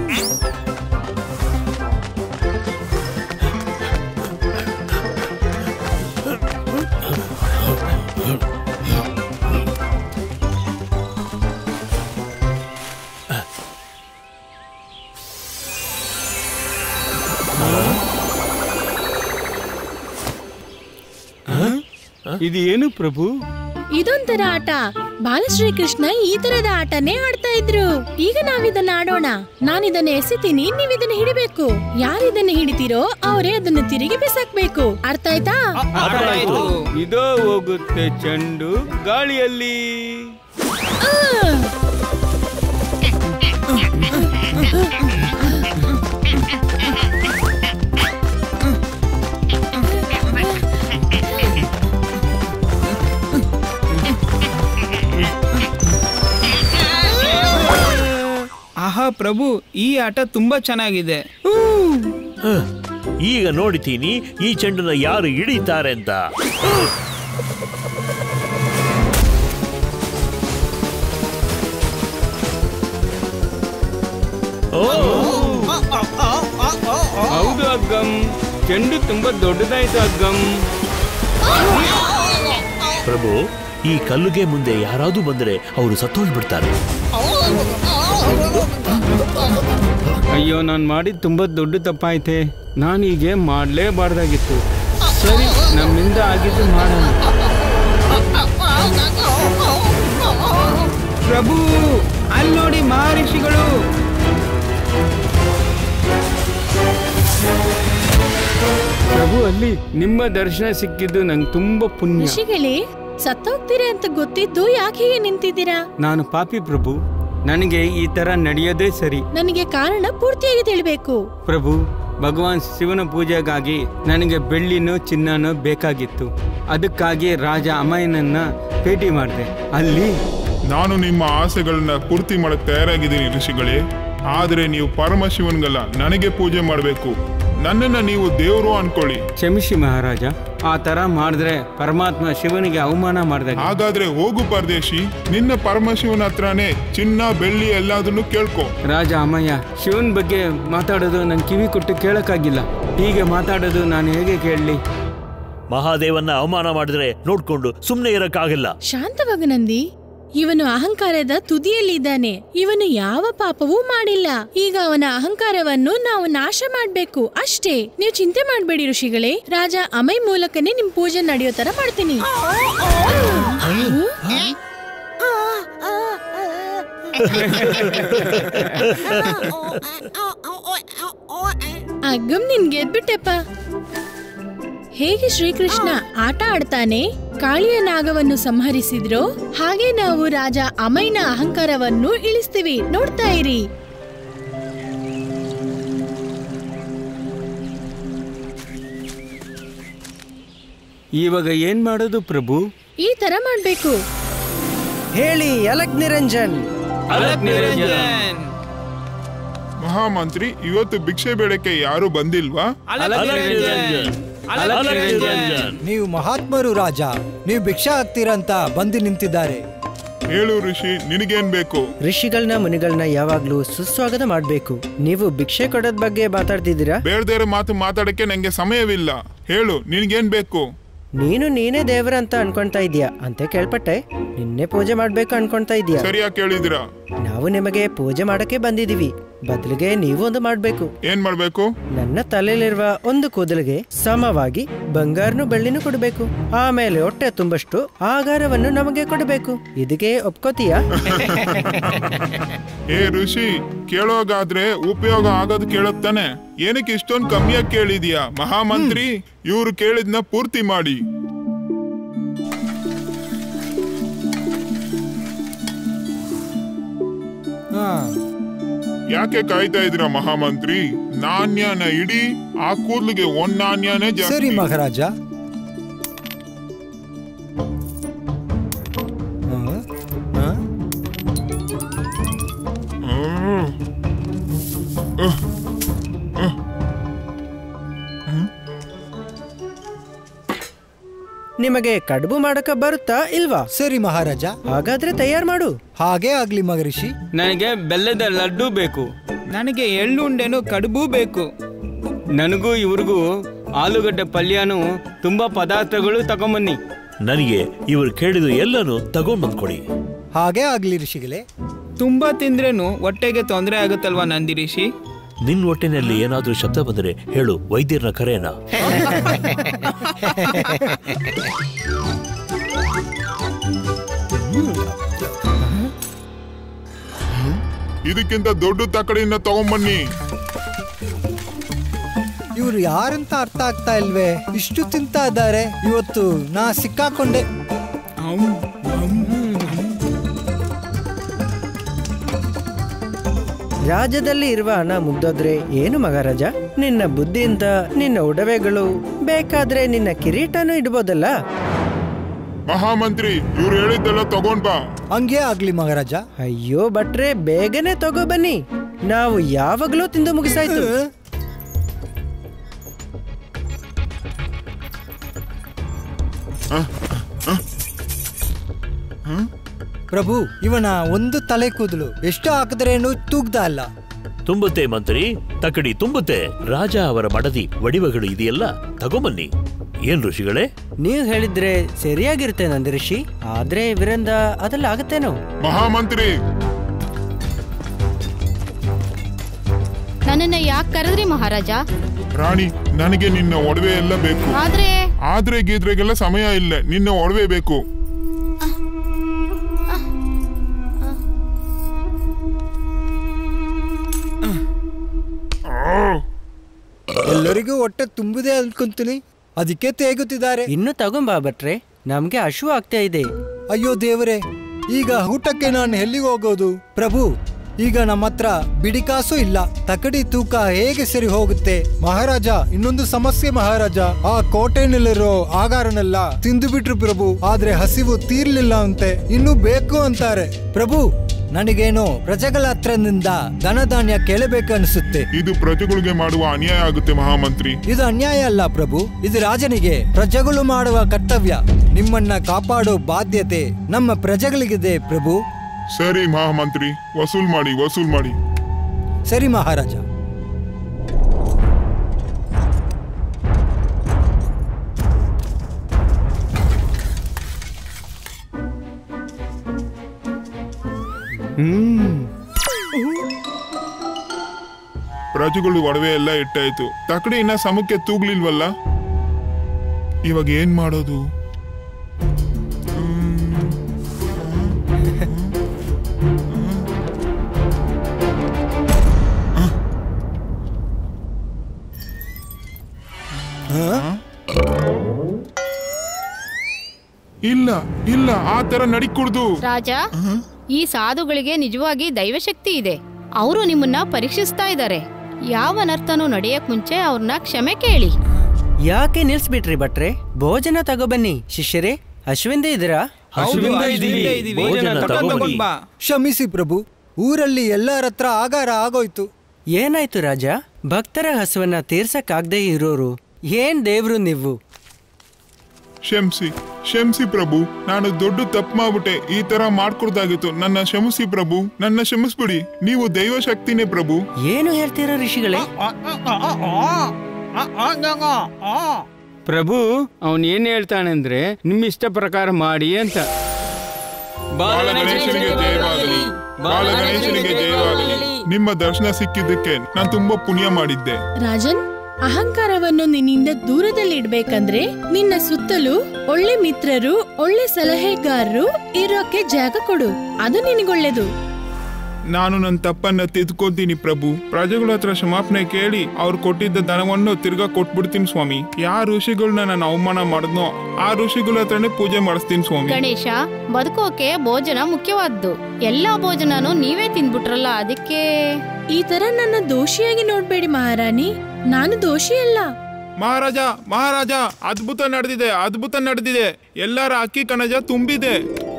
ಇದು ಏನು ಪ್ರಭು? ಇದೊಂಥರ ಆಟ. ಬಾಲಶ್ರೀಕೃಷ್ಣ ಈ ತರದ ಆಟನೇ ಆಡ್ತಾ ಇದ್ರು. ಈಗ ನಾವಿದನ್ನ ಆಡೋಣ. ನಾನಿದನ್ನ ಎಸಿತೀನಿ, ನೀವಿದನ್ನ ಹಿಡಿಬೇಕು. ಯಾರಿದನ್ನ ಹಿಡಿತೀರೋ ಅವರೇ ಅದನ್ನ ತಿರುಗಿ ಬಿಸಾಕ್ಬೇಕು. ಅರ್ಥ ಆಯ್ತಾ? ಇದೋ ಹೋಗುತ್ತೆ ಚೆಂಡು ಗಾಳಿಯಲ್ಲಿ. ಆಹಾ ಪ್ರಭು, ಈ ಆಟ ತುಂಬಾ ಚೆನ್ನಾಗಿದೆ. ಈಗ ನೋಡ್ತೀನಿ ಈ ಚೆಂಡನ್ನ ಯಾರು ಹಿಡಿತಾರೆ ಅಂತ. ಹೌದು ಅಗ್ಗಂ, ಚೆಂಡು ತುಂಬಾ ದೊಡ್ಡದಾಯ್ತು ಅಗ್ಗಂ. ಪ್ರಭು, ಈ ಕಲ್ಲುಗೆ ಮುಂದೆ ಯಾರಾದ್ರೂ ಬಂದ್ರೆ ಅವರು ಸತ್ತೋಗ್ಬಿಡ್ತಾರೆ. ಅಯ್ಯೋ, ನಾನು ಮಾಡಿದ್ ತುಂಬಾ ದೊಡ್ಡ ತಪ್ಪಾಯ್ತೆ. ನಾನೀಗೆ ಮಾಡ್ಲೇಬಾರ್ದಾಗಿತ್ತು. ಸರಿ, ನಮ್ಮಿಂದ ಆಗಿದ್ದು ಮಾಡೋಣ. ಪ್ರಭು, ಅಲ್ಲಿ ನೋಡಿ ಮಹರ್ಷಿಗಳು. ಪ್ರಭು, ಅಲ್ಲಿ ನಿಮ್ಮ ದರ್ಶನ ಸಿಕ್ಕಿದ್ದು ನಂಗೆ ತುಂಬಾ ಪುಣ್ಯ. ಋಷಿಗಳೇ, ಸತ್ತೋಗ್ತೀರಾ ಅಂತ ಗೊತ್ತಿದ್ದು ಯಾಕೆ ಹೀಗೆ ನಿಂತಿದ್ದೀರಾ? ನಾನು ಪಾಪಿ ಪ್ರಭು, ನನಗೆ ಈ ತರ ನಡೆಯೋದೇ ಸರಿ. ನನಗೆ ಕಾರಣ ಪೂರ್ತಿಯಾಗಿ ತಿಳಿಬೇಕು. ಪ್ರಭು, ಭಗವಾನ್ ಶಿವನ ಪೂಜೆಗಾಗಿ ನನಗೆ ಬೆಳ್ಳಿನೋ ಚಿನ್ನನೋ ಬೇಕಾಗಿತ್ತು. ಅದಕ್ಕಾಗಿ ರಾಜ ಅಮಯನನ್ನ ಭೇಟಿ ಮಾಡಿದೆ. ಅಲ್ಲಿ ನಾನು ನಿಮ್ಮ ಆಸೆಗಳನ್ನ ಪೂರ್ತಿ ಮಾಡಕ್ ತಯಾರಾಗಿದ್ದೀನಿ ಋಷಿಗಳೇ. ಆದರೆ ನೀವು ಪರಮಶಿವನ್ಗಲ್ಲ, ನನಗೆ ಪೂಜೆ ಮಾಡಬೇಕು. ನನ್ನನ್ನ ನೀವು ದೇವರು ಅನ್ಕೊಳ್ಳಿ. ಕ್ಷಮಿಸಿ ಮಹಾರಾಜ, ಆ ತರ ಮಾಡಿದ್ರೆ ಪರಮಾತ್ಮ ಶಿವನಿಗೆ ಅವಮಾನ ಮಾಡಿದಾಗ. ಹಾಗಾದ್ರೆ ಹೋಗು ಪರದೇಶಿ, ನಿನ್ನ ಪರಮಶಿವನ ಹತ್ರನೇ ಚಿನ್ನ ಬೆಳ್ಳಿ ಎಲ್ಲದನ್ನು ಕೇಳ್ಕೊ. ರಾಜ ಅಮ್ಮಯ್ಯ, ಶಿವನ್ ಬಗ್ಗೆ ಮಾತಾಡೋದು ನನ್ ಕಿವಿ ಕೊಟ್ಟು ಕೇಳಕ್ಕಾಗಿಲ್ಲ. ಹೀಗೆ ಮಾತಾಡೋದು ನಾನು ಹೇಗೆ ಕೇಳಲಿ? ಮಹಾದೇವನ್ನ ಅವಮಾನ ಮಾಡಿದ್ರೆ ನೋಡ್ಕೊಂಡು ಸುಮ್ನೆ ಇರಕ್ಕಾಗಿಲ್ಲ. ಶಾಂತವಾಗ ನಂದಿ, ಇವನು ಅಹಂಕಾರದ ತುದಿಯಲ್ಲಿದ್ದಾನೆ. ಇವನು ಯಾವ ಪಾಪವೂ ಮಾಡಿಲ್ಲ. ಈಗ ಅವನ ಅಹಂಕಾರವನ್ನು ನಾವು ನಾಶ ಮಾಡ್ಬೇಕು ಅಷ್ಟೇ. ನೀವು ಚಿಂತೆ ಮಾಡ್ಬೇಡಿ ಋಷಿಗಳೇ. ರಾಜ ಅಮೈ ಮೂಲಕನೇ ನಿಮ್ ಪೂಜೆ ನಡೆಯೋ ತರ ಮಾಡ್ತೀನಿ. ಅಗ್ಗಮ್ ನಿನ್ ಗೆದ್ಬಿಟ್ಟೆಪ್ಪ. ಹೇಗೆ ಶ್ರೀಕೃಷ್ಣ ಆಟ ಆಡ್ತಾನೆ ಕಾಳಿಯ ನಾಗವನ್ನು ಸಂಹರಿಸಿದ್ರೋ ಹಾಗೆ ನಾವು ರಾಜ ಅಮೈನ ಅಹಂಕಾರವನ್ನು ಇಳಿಸ್ತೀವಿ. ನೋಡ್ತಾ ಇರಿ. ಇವಾಗ ಏನ್ ಮಾಡೋದು ಪ್ರಭು? ಈ ತರ ಮಾಡ್ಬೇಕು. ಹೇಳಿ ಅಲಕ್ ನಿರಂಜನ್. ಮಹಾಮಂತ್ರಿ, ಇವತ್ತು ಭಿಕ್ಷೆ ಬೇಡಕ್ಕೆ ಯಾರು ಬಂದಿಲ್ವಾ? ನೀವು ಮಹಾತ್ಮರು ರಾಜ, ನೀವು ಭಿಕ್ಷಾ ಹಾಕ್ತೀರಂತ ಬಂದು ನಿಂತಿದ್ದಾರೆ. ಹೇಳು ಋಷಿ, ನಿನಗೇನ್ ಬೇಕು? ಋಷಿಗಳನ್ನ ಮುನಿಗಳನ್ನ ಯಾವಾಗ್ಲೂ ಸುಸ್ವಾಗತ ಮಾಡ್ಬೇಕು. ನೀವು ಭಿಕ್ಷೆ ಕೊಡೋದ್ ಬಗ್ಗೆ ಮಾತಾಡ್ತಿದ್ದೀರಾ? ಬೇರೆ ಮಾತು ಮಾತಾಡಕ್ಕೆ ನಂಗೆ ಸಮಯವಿಲ್ಲ. ಹೇಳು, ನಿನಗೇನ್ ಬೇಕು? ನೀನೇ ದೇವರ ಅಂತ ಅನ್ಕೊಂತಾ ಇದೀಯಾ ಅಂತ ಕೇಳ್ಪಟ್ಟೆ. ನಿನ್ನೆ ಪೂಜೆ ಮಾಡ್ಬೇಕು ಅನ್ಕೊಂತಾ ಇದೀಯಾ? ಸರಿಯಾಗಿ ಕೇಳಿದಿರಾ? ನಾವು ನಿಮಗೆ ಪೂಜೆ ಮಾಡಕ್ಕೆ ಬಂದಿದೀವಿ, ಬದಲಿಗೆ ನೀವು ಒಂದು ಮಾಡ್ಬೇಕು. ಏನ್ ಮಾಡ್ಬೇಕು? ನನ್ನ ತಲೆಯಲ್ಲಿರುವ ಒಂದು ಕೂದಲಿಗೆ ಸಮವಾಗಿ ಬಂಗಾರನು ಬೆಳ್ಳಿನೂ ಕೊಡಬೇಕು. ಆಮೇಲೆ ಹೊಟ್ಟೆ ತುಂಬಷ್ಟು ಆಹಾರವನ್ನು ನಮಗೆ ಕೊಡಬೇಕು. ಇದಕ್ಕೆ ಒಪ್ಕೋತೀಯಾ? ಏ ಋಷಿ, ಕೇಳೋಗಾದ್ರೆ ಉಪಯೋಗ ಆಗೋದು ಕೇಳತ್ತಾನೆ. ಏನಕ್ಕೆ ಇಷ್ಟೊಂದು ಕಮ್ಮಿಯಾಗಿ ಕೇಳಿದ್ಯಾ? ಮಹಾಮಂತ್ರಿ, ಇವ್ರು ಕೇಳಿದ್ನ ಪೂರ್ತಿ ಮಾಡಿ. ಯಾಕೆ ಕಾಯ್ತಾ ಇದ್ರ ಮಹಾಮಂತ್ರಿ? ನಾಣ್ಯನ ಇಡಿ, ಆ ಕೂದ್ಲಿಗೆ ಒಂದ್ ನಾಣ್ಯನೇ ಜಾಸ್ತಿ. ಸರಿ ಮಹಾರಾಜ. ನಿಮಗೆ ಕಡುಬು ಮಾಡಕ ಬರುತ್ತಾ ಇಲ್ವಾ? ಸರಿ ಮಹಾರಾಜ. ಹಾಗಾದ್ರೆ ತಯಾರು ಮಾಡು. ಹಾಗೇ ಆಗ್ಲಿ ಮಗರಿಷಿ. ನನಗೆ ಬೆಲ್ಲದ ಲಡ್ಡು ಬೇಕು. ನನಗೆ ಎಳ್ಳುಂಡೆನು ಕಡುಬು ಬೇಕು. ನನಗೂ ಇವ್ರಿಗೂ ಆಲೂಗಡ್ಡೆ ಪಲ್ಯನು ತುಂಬಾ ಪದಾರ್ಥಗಳು ತಗೊಂಬನ್ನಿ. ನನಗೆ ಇವರು ಕೇಳಿದ ಎಲ್ಲನೂ ತಗೊಂಡ್ಬಂದ್ಕೊಡಿ. ಹಾಗೇ ಆಗ್ಲಿ ಋಷಿಗಳೇ. ತುಂಬಾ ತಿಂದ್ರೇನು ಹೊಟ್ಟೆಗೆ ತೊಂದರೆ ಆಗುತ್ತಲ್ವಾ ನಂದಿ ಋಷಿ? ನಿನ್ ಹೊಟ್ಟೆನಲ್ಲಿ ಏನಾದ್ರೂ ಶಬ್ದ ಬಂದ್ರೆ ಹೇಳು, ವೈದ್ಯರನ್ನ ಕರೆಯನ. ಇದಕ್ಕಿಂತ ದೊಡ್ಡ ತಕಡಿನ ತಗೊಂಬನ್ನಿ. ಇವ್ರು ಯಾರಂತ ಅರ್ಥ ಆಗ್ತಾ ಇಲ್ವೇ? ಇಷ್ಟು ತಿಂತಾ ಇದ್ದಾರೆ. ಇವತ್ತು ನಾ ಸಿಕ್ಕಾಕೊಂಡೆ. ರಾಜ್ಯದಲ್ಲಿ ಇರುವ ಹಣ ಮುಗ್ದೋದ್ರೆ ಏನು ಮಹಾರಾಜ? ನಿನ್ನ ಬುದ್ಧಿಯಿಂದ ನಿನ್ನ ಒಡವೆಗಳು, ಬೇಕಾದ್ರೆ ನಿನ್ನ ಕಿರೀಟನೂ ಇಡ್ಬೋದಲ್ಲ? ಮಹಾಮಂತ್ರಿ, ಇವ್ರು ಹೇಳಿದ್ದೆಲ್ಲ ತಗೊಂಡ್ ಬಾ. ಹಂಗೆ ಆಗ್ಲಿ ಮಹಾರಾಜ. ಅಯ್ಯೋ ಭಟ್ರೆ, ಬೇಗನೆ ತಗೋ ಬನ್ನಿ. ನಾವು ಯಾವಾಗ್ಲೂ ತಿಂದು ಮುಗಿಸಾಯ್ತು. ಪ್ರಭು, ಇವನ ಒಂದು ತಲೆ ಕೂದಲು ಎಷ್ಟು ಹಾಕಿದ್ರೇನು ತೂಗ್ತಾ ಇಲ್ಲ. ತುಂಬುತ್ತೆ ಮಂತ್ರಿ, ತಕಡಿ ತುಂಬುತ್ತೆ. ರಾಜ ಅವರ ಮಡದಿ ಒಡಿವಗಳು ಇದೆಯಲ್ಲ, ತಗೊಂಬನ್ನಿ. ಏನ್ ಋಷಿಗಳೇ? ನೀವು ಹೇಳಿದ್ರೆ ಸರಿಯಾಗಿರುತ್ತೆ ನಂದಿ ಋಷಿ. ಆದ್ರೆ ಇವರಿಂದ ಅದೆಲ್ಲ ಆಗತ್ತೇನೋ? ಮಹಾಮಂತ್ರಿ, ನನ್ನನ್ನ ಯಾಕೆ ಕರೆದ್ರಿ ಮಹಾರಾಜ? ರಾಣಿ, ನನಗೆ ನಿನ್ನ ಒಡವೆ ಎಲ್ಲ ಬೇಕು. ಆದ್ರೆ ಗೀದ್ರೆಗೆಲ್ಲ ಸಮಯ ಇಲ್ಲ. ನಿನ್ನ ಒಡವೆ ಬೇಕು. ಎಲ್ಲರಿಗೂ ಹೊಟ್ಟೆ ತುಂಬಿದೆ ಅನ್ಕೊಂತೀನಿ, ಅದಕ್ಕೆ ತೇಗುತ್ತಿದ್ದಾರೆ. ಇನ್ನು ತಗೊಂಬಾ ಭಟ್ರೆ, ನಮ್ಗೆ ಹಶು ಆಗ್ತಾ ಇದೆ. ಅಯ್ಯೋ ದೇವರೇ, ಈಗ ಊಟಕ್ಕೆ ನಾನು ಎಲ್ಲಿಗೆ ಹೋಗೋದು? ಪ್ರಭು, ಈಗ ನಮ್ಮ ಹತ್ರ ಬಿಡಿಕಾಸು ಇಲ್ಲ. ತಕಡಿ ತೂಕ ಹೇಗೆ ಸರಿ ಹೋಗುತ್ತೆ? ಮಹಾರಾಜ, ಇನ್ನೊಂದು ಸಮಸ್ಯೆ ಮಹಾರಾಜ. ಆ ಕೋಟೆನಲ್ಲಿರೋ ಆಗಾರನೆಲ್ಲ ತಿಂದು ಬಿಟ್ರು ಪ್ರಭು. ಆದ್ರೆ ಹಸಿವು ತೀರ್ಲಿಲ್ಲ ಅಂತೆ, ಇನ್ನು ಬೇಕು ಅಂತಾರೆ. ಪ್ರಭು, ನನಗೇನೋ ಪ್ರಜೆಗಳ ಹತ್ರದಿಂದ ಧನಧಾನ್ಯ ಕೇಳಬೇಕು ಅನಿಸುತ್ತೆ. ಇದು ಪ್ರಜೆಗಳಿಗೆ ಮಾಡುವ ಅನ್ಯಾಯ ಆಗುತ್ತೆ ಮಹಾಮಂತ್ರಿ. ಇದು ಅನ್ಯಾಯ ಅಲ್ಲ ಪ್ರಭು, ಇದು ರಾಜನಿಗೆ ಪ್ರಜೆಗಳು ಮಾಡುವ ಕರ್ತವ್ಯ. ನಿಮ್ಮನ್ನ ಕಾಪಾಡೋ ಬಾಧ್ಯತೆ ನಮ್ಮ ಪ್ರಜೆಗಳಿಗಿದೆ ಪ್ರಭು. ಸರಿ ಮಹಾಮಂತ್ರಿ, ವಸೂಲ್ ಮಾಡಿ. ಸರಿ ಮಹಾರಾಜ. ಪ್ರಜೆಗಳು ಒಡವೆ ಎಲ್ಲ ಇಟ್ಟಾಯ್ತು. ತಕಡಿ ಇನ್ನ ಸಮಕ್ಕೆ ತೂಗ್ಲಿಲ್ವಲ್ಲ, ಇವಾಗ ಏನ್ ಮಾಡೋದು? ಇಲ್ಲ ಆ ತರ ನಡಿಕೂಡ್ದು ರಾಜ. ಈ ಸಾಧುಗಳಿಗೆ ನಿಜವಾಗಿ ದೈವಶಕ್ತಿ ಇದೆ. ಅವರು ನಿಮ್ಮನ್ನ ಪರೀಕ್ಷಿಸ್ತಾ ಇದ್ದಾರೆ. ಯಾವ ಅನರ್ಥನೂ ನಡೆಯಕ್ ಮುಂಚೆ ಅವ್ರನ್ನ ಕ್ಷಮೆ ಕೇಳಿ. ಯಾಕೆ ನಿಲ್ಸ್ಬಿಟ್ರಿ ಭಟ್ರೆ? ಭೋಜನ ತಗೋಬನ್ನಿ. ಶಿಷ್ಯರೇ, ಅಶ್ವಿಂದೇ ಇದೀರಾ? ಕ್ಷಮಿಸಿ ಪ್ರಭು, ಊರಲ್ಲಿ ಎಲ್ಲರ ಹತ್ರ ಆಗಾರ ಆಗೋಯ್ತು. ಏನಾಯ್ತು ರಾಜ? ಭಕ್ತರ ಹಸುವನ್ನ ತೀರ್ಸಕ್ಕಾಗದೇ ಇರೋರು ಏನ್ ದೇವ್ರು ನೀವು? ಕ್ಷಮಿಸಿ ಪ್ರಭು, ನಾನು ದೊಡ್ಡ ತಪ್ಪು ಮಾಡ್ಬಿಟ್ಟೆ. ಈ ತರ ಮಾಡ್ಕೊಡ್ದಾಗಿತ್ತು. ನನ್ನ ಕ್ಷಮಿಸಿ ಪ್ರಭು, ನನ್ನ ಕ್ಷಮಿಸ್ಬಿಡಿ. ನೀವು ದೈವ ಶಕ್ತಿನೇ ಪ್ರಭು. ಏನು ಹೇಳ್ತೀರಾ ಋಷಿಗಳೇ? ಪ್ರಭು ಅವನ್ ಏನ್ ಹೇಳ್ತಾನಂದ್ರೆ ನಿಮ್ಮ ಇಷ್ಟ ಪ್ರಕಾರ ಮಾಡಿ ಅಂತ. ಬಾಲಗಣೇಶನಿಗೆ ಜಯವಾಗಲಿ, ಬಾಲಗಣೇಶನಿಗೆ ಜಯವಾಗಲಿ. ನಿಮ್ಮ ದರ್ಶನ ಸಿಕ್ಕಿದ್ದಕ್ಕೆ ನಾನು ತುಂಬಾ ಪುಣ್ಯ ಮಾಡಿದ್ದೆ. ರಾಜನ್, ಅಹಂಕಾರವನ್ನು ನಿನ್ನಿಂದ ದೂರದಲ್ಲಿಡ್ಬೇಕಂದ್ರೆ ನಿನ್ನ ಸುತ್ತಲೂ ಒಳ್ಳೆ ಮಿತ್ರರು, ಒಳ್ಳೆ ಸಲಹೆಗಾರರು ಇರೋಕೆ ಜಾಗ ಕೊಡು. ಅದು ನಿನಗೊಳ್ಳೇದು. ನಾನು ನನ್ನ ತಪ್ಪನ್ನ ತಿದ್ಕೋತೀನಿ ಪ್ರಭು. ಪ್ರಜೆಗಳ ಹತ್ರ ಕ್ಷಮಾಪಣೆ ಕೇಳಿ ಅವ್ರು ಕೊಟ್ಟಿದ್ದ ಧನವನ್ನು ತಿರ್ಗಾ ಕೊಟ್ಬಿಡ್ತೀನಿ ಸ್ವಾಮಿ. ಯಾವ ಋಷಿಗಳನ್ನ ನಾನು ಅವಮಾನ ಮಾಡಿದ್ನೋ ಆ ಋಷಿಗಳ ಹತ್ರನೇ ಪೂಜೆ ಮಾಡಿಸ್ತೀನಿ ಸ್ವಾಮಿ. ಗಣೇಶ, ಬದುಕೋಕೆ ಭೋಜನ ಮುಖ್ಯವಾದ್ದು. ಎಲ್ಲಾ ಭೋಜನನು ನೀವೇ ತಿಂದ್ಬಿಟ್ರಲ್ಲ, ಅದಕ್ಕೆ. ಈ ತರ ನನ್ನ ದೋಷಿಯಾಗಿ ನೋಡ್ಬೇಡಿ ಮಹಾರಾಣಿ. ನಾನು ದೋಷಿ ಅಲ್ಲ. ಮಹಾರಾಜ, ಅದ್ಭುತ ನಡೆದಿದೆ. ಎಲ್ಲರ ಅಕ್ಕಿ ಕಣಜ ತುಂಬಿದೆ.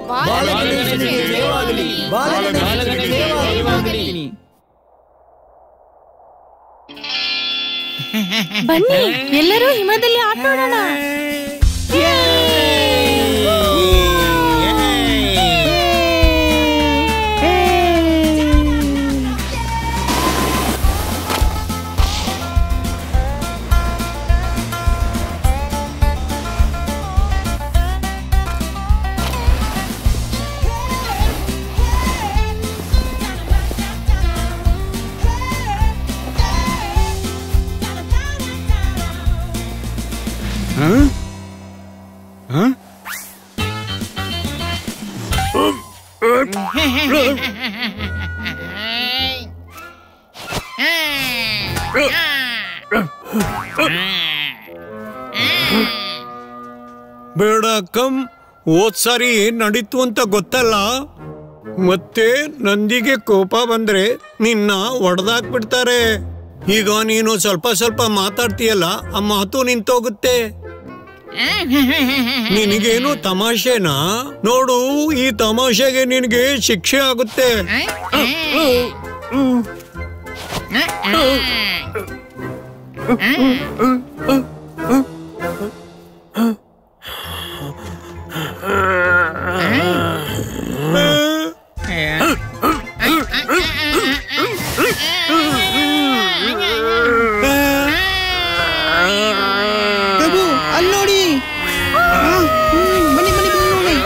ಬನ್ನಿ, ಎಲ್ಲರೂ ಹಿಮದಲ್ಲಿ ಆಟ ಆಡೋಣ. ಬೇಡ ಕಮ್, ಹೋದ್ಸಾರಿ ಏನ್ ನಡೀತು ಅಂತ ಗೊತ್ತಲ್ಲ. ಮತ್ತೆ ನಂದಿಗೆ ಕೋಪ ಬಂದ್ರೆ ನಿನ್ನ ಒಡೆದಾಕ್ಬಿಡ್ತಾರೆ. ಈಗ ನೀನು ಸ್ವಲ್ಪ ಮಾತಾಡ್ತೀಯಲ್ಲ, ಆ ಮಾತು ನಿಂತೋಗುತ್ತೆ. ನಿನಗೇನು ತಮಾಷೆನಾ? ನೋಡು, ಈ ತಮಾಷೆಗೆ ನಿನಗೆ ಶಿಕ್ಷೆ ಆಗುತ್ತೆ. ಪ್ರಭು, ಅಲ್ಲಿ ನೋಡಿ. ಬನ್ನಿ ನೋಡಿ.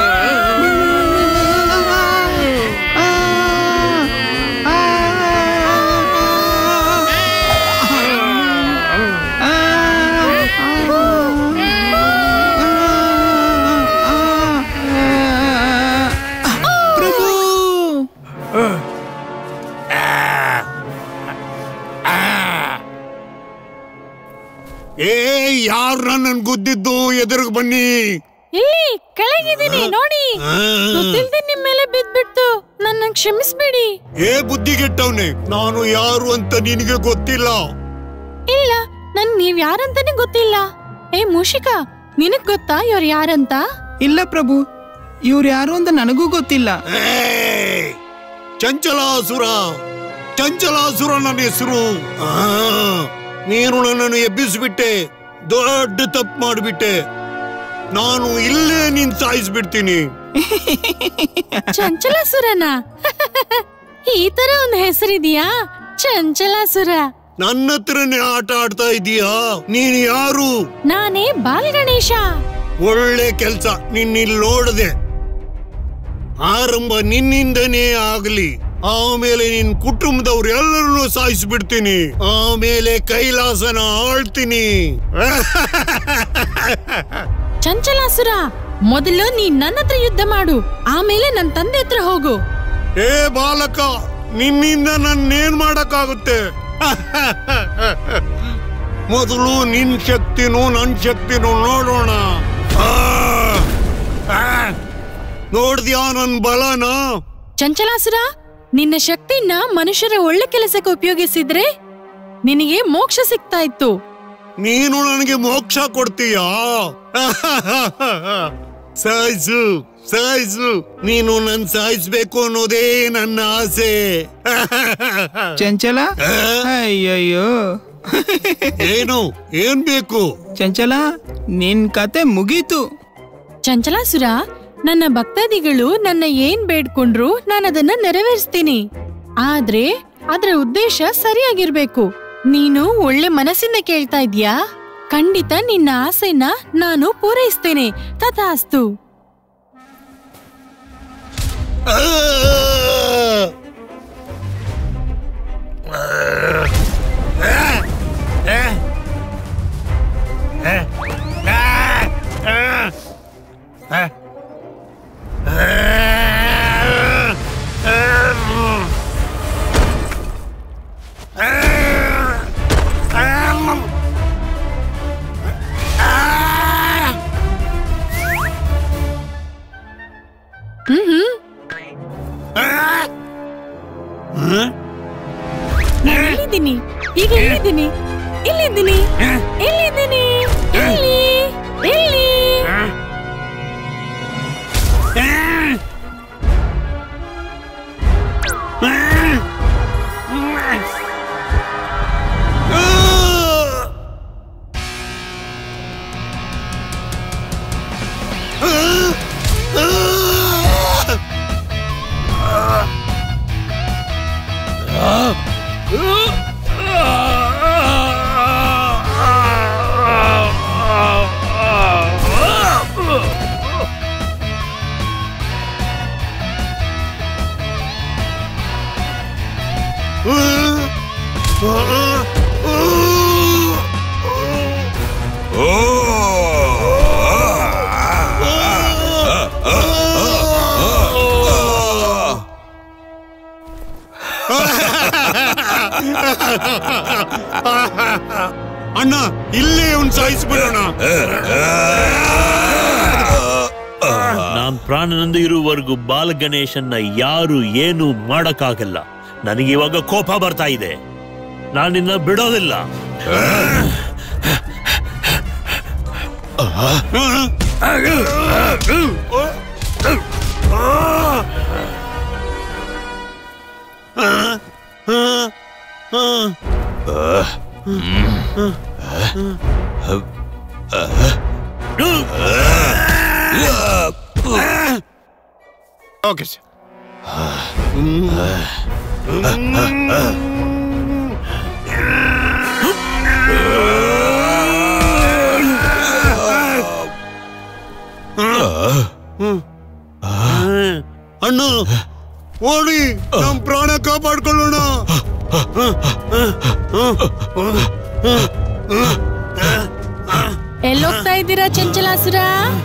ಯಾರು ನನ್ನನ್ನು ಗುದ್ದಿದ್ದು? ಎದುರಿಗೆ ಬನ್ನಿ. ಇಲ್ಲಿ ಕೆಳಗಿದ್ದೀನಿ ನೋಡಿ. ಗೊತ್ತಿಲ್ಲದೆ ನಿಮ್ಮ ಮೇಲೆ ಬಿದ್ಬಿಟ್ಟು ನನ್ನ ಕ್ಷಮಿಸ್ಬೇಡಿ. ಬುದ್ಧಿಗೆಟ್ಟವನೇ, ನಾನು ಯಾರು ಅಂತ ನಿನಗೆ ಗೊತ್ತಿಲ್ಲ? ಇಲ್ಲ, ನೀವ್ ಯಾರಂತಾನೆ ಗೊತ್ತಿಲ್ಲ. ಮೂಷಿಕ, ನಿನಗ್ ಗೊತ್ತಾ ಇವ್ರು ಯಾರಂತ? ಇಲ್ಲ ಪ್ರಭು, ಇವ್ರು ಯಾರು ಅಂತ ನನಗೂ ಗೊತ್ತಿಲ್ಲ. ಚಂಚಲಾಸುರ ಚಂಚಲಾಸುರ ನನ್ನ ಹೆಸರು. ನೀನು ನನ್ನನ್ನು ಎಬ್ಬಿಸ್ಬಿಟ್ಟೆ, ದೊಡ್ಡ ತಪ್ಪು ಮಾಡಿಬಿಟ್ಟೆ. ನಾನು ಇಲ್ಲೇ ನೀನ್ ಸಾಯಿಸ್ಬಿಡ್ತೀನಿ. ಚಂಚಲಾಸುರನ ಈ ತರ ಒಂದು ಹೆಸರಿದೆಯಾ? ಚಂಚಲಾಸುರ. ನನ್ನ ಹತ್ರನೇ ಆಟ ಆಡ್ತಾ ಇದೀಯಾ? ನೀನು ಯಾರು? ನಾನೇ ಬಾಲ್ ಗಣೇಶ. ಒಳ್ಳೆ ಕೆಲ್ಸ, ನಿನ್ನಿಲ್ ನೋಡದೆ. ಆರಂಭ ನಿನ್ನಿಂದನೇ ಆಗಲಿ, ಆಮೇಲೆ ನಿನ್ ಕುಟುಂಬದವ್ರು ಎಲ್ಲರನ್ನೂ ಸಾಯಿಸ್ಬಿಡ್ತೀನಿ, ಆಮೇಲೆ ಕೈಲಾಸನ ಆಳ್ತೀನಿ. ಚಂಚಲಾಸುರ, ಮೊದಲು ನೀನ್ ನನ್ನ ಹತ್ರ ಯುದ್ಧ ಮಾಡು, ಆಮೇಲೆ ನನ್ನ ತಂದೆ ಹತ್ರ ಹೋಗು. ಏ ಬಾಲಕ, ನಿನ್ನಿಂದ ನನ್ನೇನ್ ಮಾಡಕ್ಕಾಗುತ್ತೆ? ಮೊದಲು ನಿನ್ ಶಕ್ತಿನೂ ನನ್ ಶಕ್ತಿನೂ ನೋಡೋಣ. ನೋಡ್ದ್ಯಾ ನನ್ ಬಲನ? ಚಂಚಲಾಸುರ, ನಿನ್ನ ಶಕ್ತಿನ ಮನುಷ್ಯರ ಒಳ್ಳೆ ಕೆಲಸಕ್ಕೆ ಉಪಯೋಗಿಸಿದ್ರೆ ನಿನಗೆ ಮೋಕ್ಷ ಸಿಗ್ತಾ ಇತ್ತು. ನೀನು ನನಗೆ ಮೋಕ್ಷ ಕೊಡ್ತೀಯಾ? ಸಾಯಿಸು ಸಾಯಿಸು, ನೀನು ನನ್ ಸಾಯಿಸ್ಬೇಕು ಅನ್ನೋದೇ ನನ್ನ ಆಸೆ. ಚಂಚಲ, ಅಯ್ಯಯ್ಯೋ, ಏನು ಏನ್ ಬೇಕು? ಚಂಚಲ, ನಿನ್ ಕತೆ ಮುಗೀತು. ಚಂಚಲಾಸುರ, ನನ್ನ ಭಕ್ತಾದಿಗಳು ನನ್ನ ಏನ್ ಬೇಡ್ಕೊಂಡ್ರು ನಾನು ಅದನ್ನ ನೆರವೇರಿಸ್ತೀನಿ. ಆದ್ರೆ ಅದ್ರ ಉದ್ದೇಶ ಸರಿಯಾಗಿರ್ಬೇಕು. ನೀನು ಒಳ್ಳೆ ಮನಸ್ಸಿಂದ ಕೇಳ್ತಾ ಇದ್ಯಾ? ಖಂಡಿತ ನಿನ್ನ ಆಸೆನ ನಾನು ಪೂರೈಸ್ತೇನೆ. ತಥಾಸ್ತು. ಇಲ್ಲಿದ್ದೀನಿ, ಈಗ ಇಲ್ಲಿದ್ದೀನಿ, ಇಲ್ಲಿದ್ದೀನಿ, ಇಲ್ಲಿದ್ದೀನಿ, ಇಲ್ಲಿ ಇಲ್ಲಿ. ಅಣ್ಣ, ಇಲ್ಲೇ ಅವ್ನು ಸಾಯಿಸ್ಬಿಡೋಣ. ನಾನ್ ಪ್ರಾಣನಂದು ಇರುವವರೆಗೂ ಬಾಲ್ ಗಣೇಶನ್ನ ಯಾರು ಏನು ಮಾಡಕ್ಕಾಗಲ್ಲ. ನನಗಿವಾಗ ಕೋಪ ಬರ್ತಾ ಇದೆ, ನಾನಿನ್ನ ಬಿಡೋದಿಲ್ಲ. Okay sir. ಅಣ್ಣ, ಓಡಿ, ನಮ್ ಪ್ರಾಣ ಕಾಪಾಡ್ಕೊಳ್ಳೋಣ. ಎಲ್ಲೋಗ್ತಾ ಇದ್ದೀರಾ ಚಂಚಲಾಸುರ?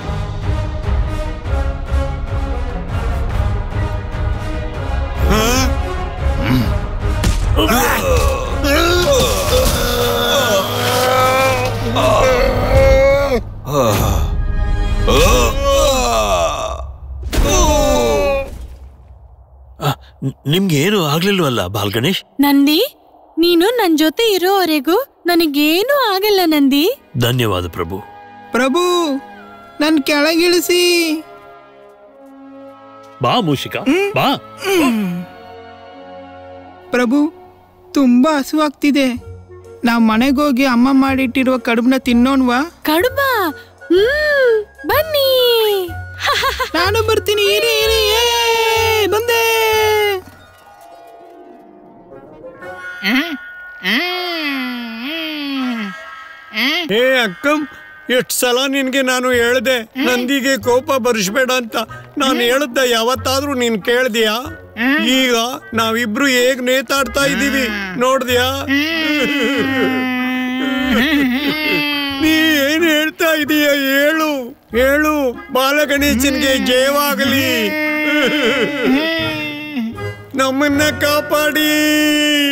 ನಿಮ್ಗೆ ಏನು ಆಗ್ಲಿಲ್ವಲ್ಲ ಬಾಲ್ ಗಣೇಶ್? ನಂದಿ, ನೀನು ನನ್ ಜೊತೆ ಇರೋವರೆಗೂ ನನಗೇನು ಆಗಲ್ಲ ನಂದಿ. ಧನ್ಯವಾದ ಪ್ರಭು. ಪ್ರಭು, ನನ್ ಕೆಳಗಿಳಿಸಿ. ಬಾ ಮೂಷಿಕ, ಬಾ. ಪ್ರಭು ತುಂಬಾ ಹಸುವಾಗ್ತಿದೆ. ನಾವ್ ಮನೆಗೋಗಿ ಅಮ್ಮ ಮಾಡಿಟ್ಟಿರುವ ಕಡುಬನ್ನ ತಿನ್ನೋಣ್ವಾ? ಕಡುಬ? ಬನ್ನಿ. ನಾನು ಬರ್ತೀನಿ. ಇರಿ ಇರಿ, ಬಂದೆ. ಹೇ ಅಕ್ಕಂ, ಎಷ್ಟ್ ಸಲ ನಿನ್ಗೆ ನಾನು ಹೇಳ್ದೆ ನಂದಿಗೆ ಕೋಪ ಬರ್ಸ್ಬೇಡ ಅಂತ. ನಾನು ಹೇಳ್ದ ಯಾವತ್ತಾದ್ರೂ ನೀನ್ ಕೇಳ್ದ್ಯಾ? ಈಗ ನಾವಿಬ್ರು ಹೇಗ್ ನೇತಾಡ್ತಾ ಇದೀವಿ ನೋಡ್ದ್ಯಾ? ನೀ ಏನ್ ಹೇಳ್ತಾ ಇದೀಯ ಹೇಳು ಹೇಳು. ಬಾಲಗಣೇಶನ್ಗೆ ಜಯವಾಗಲಿ, ನಮ್ಮನ್ನ ಕಾಪಾಡಿ.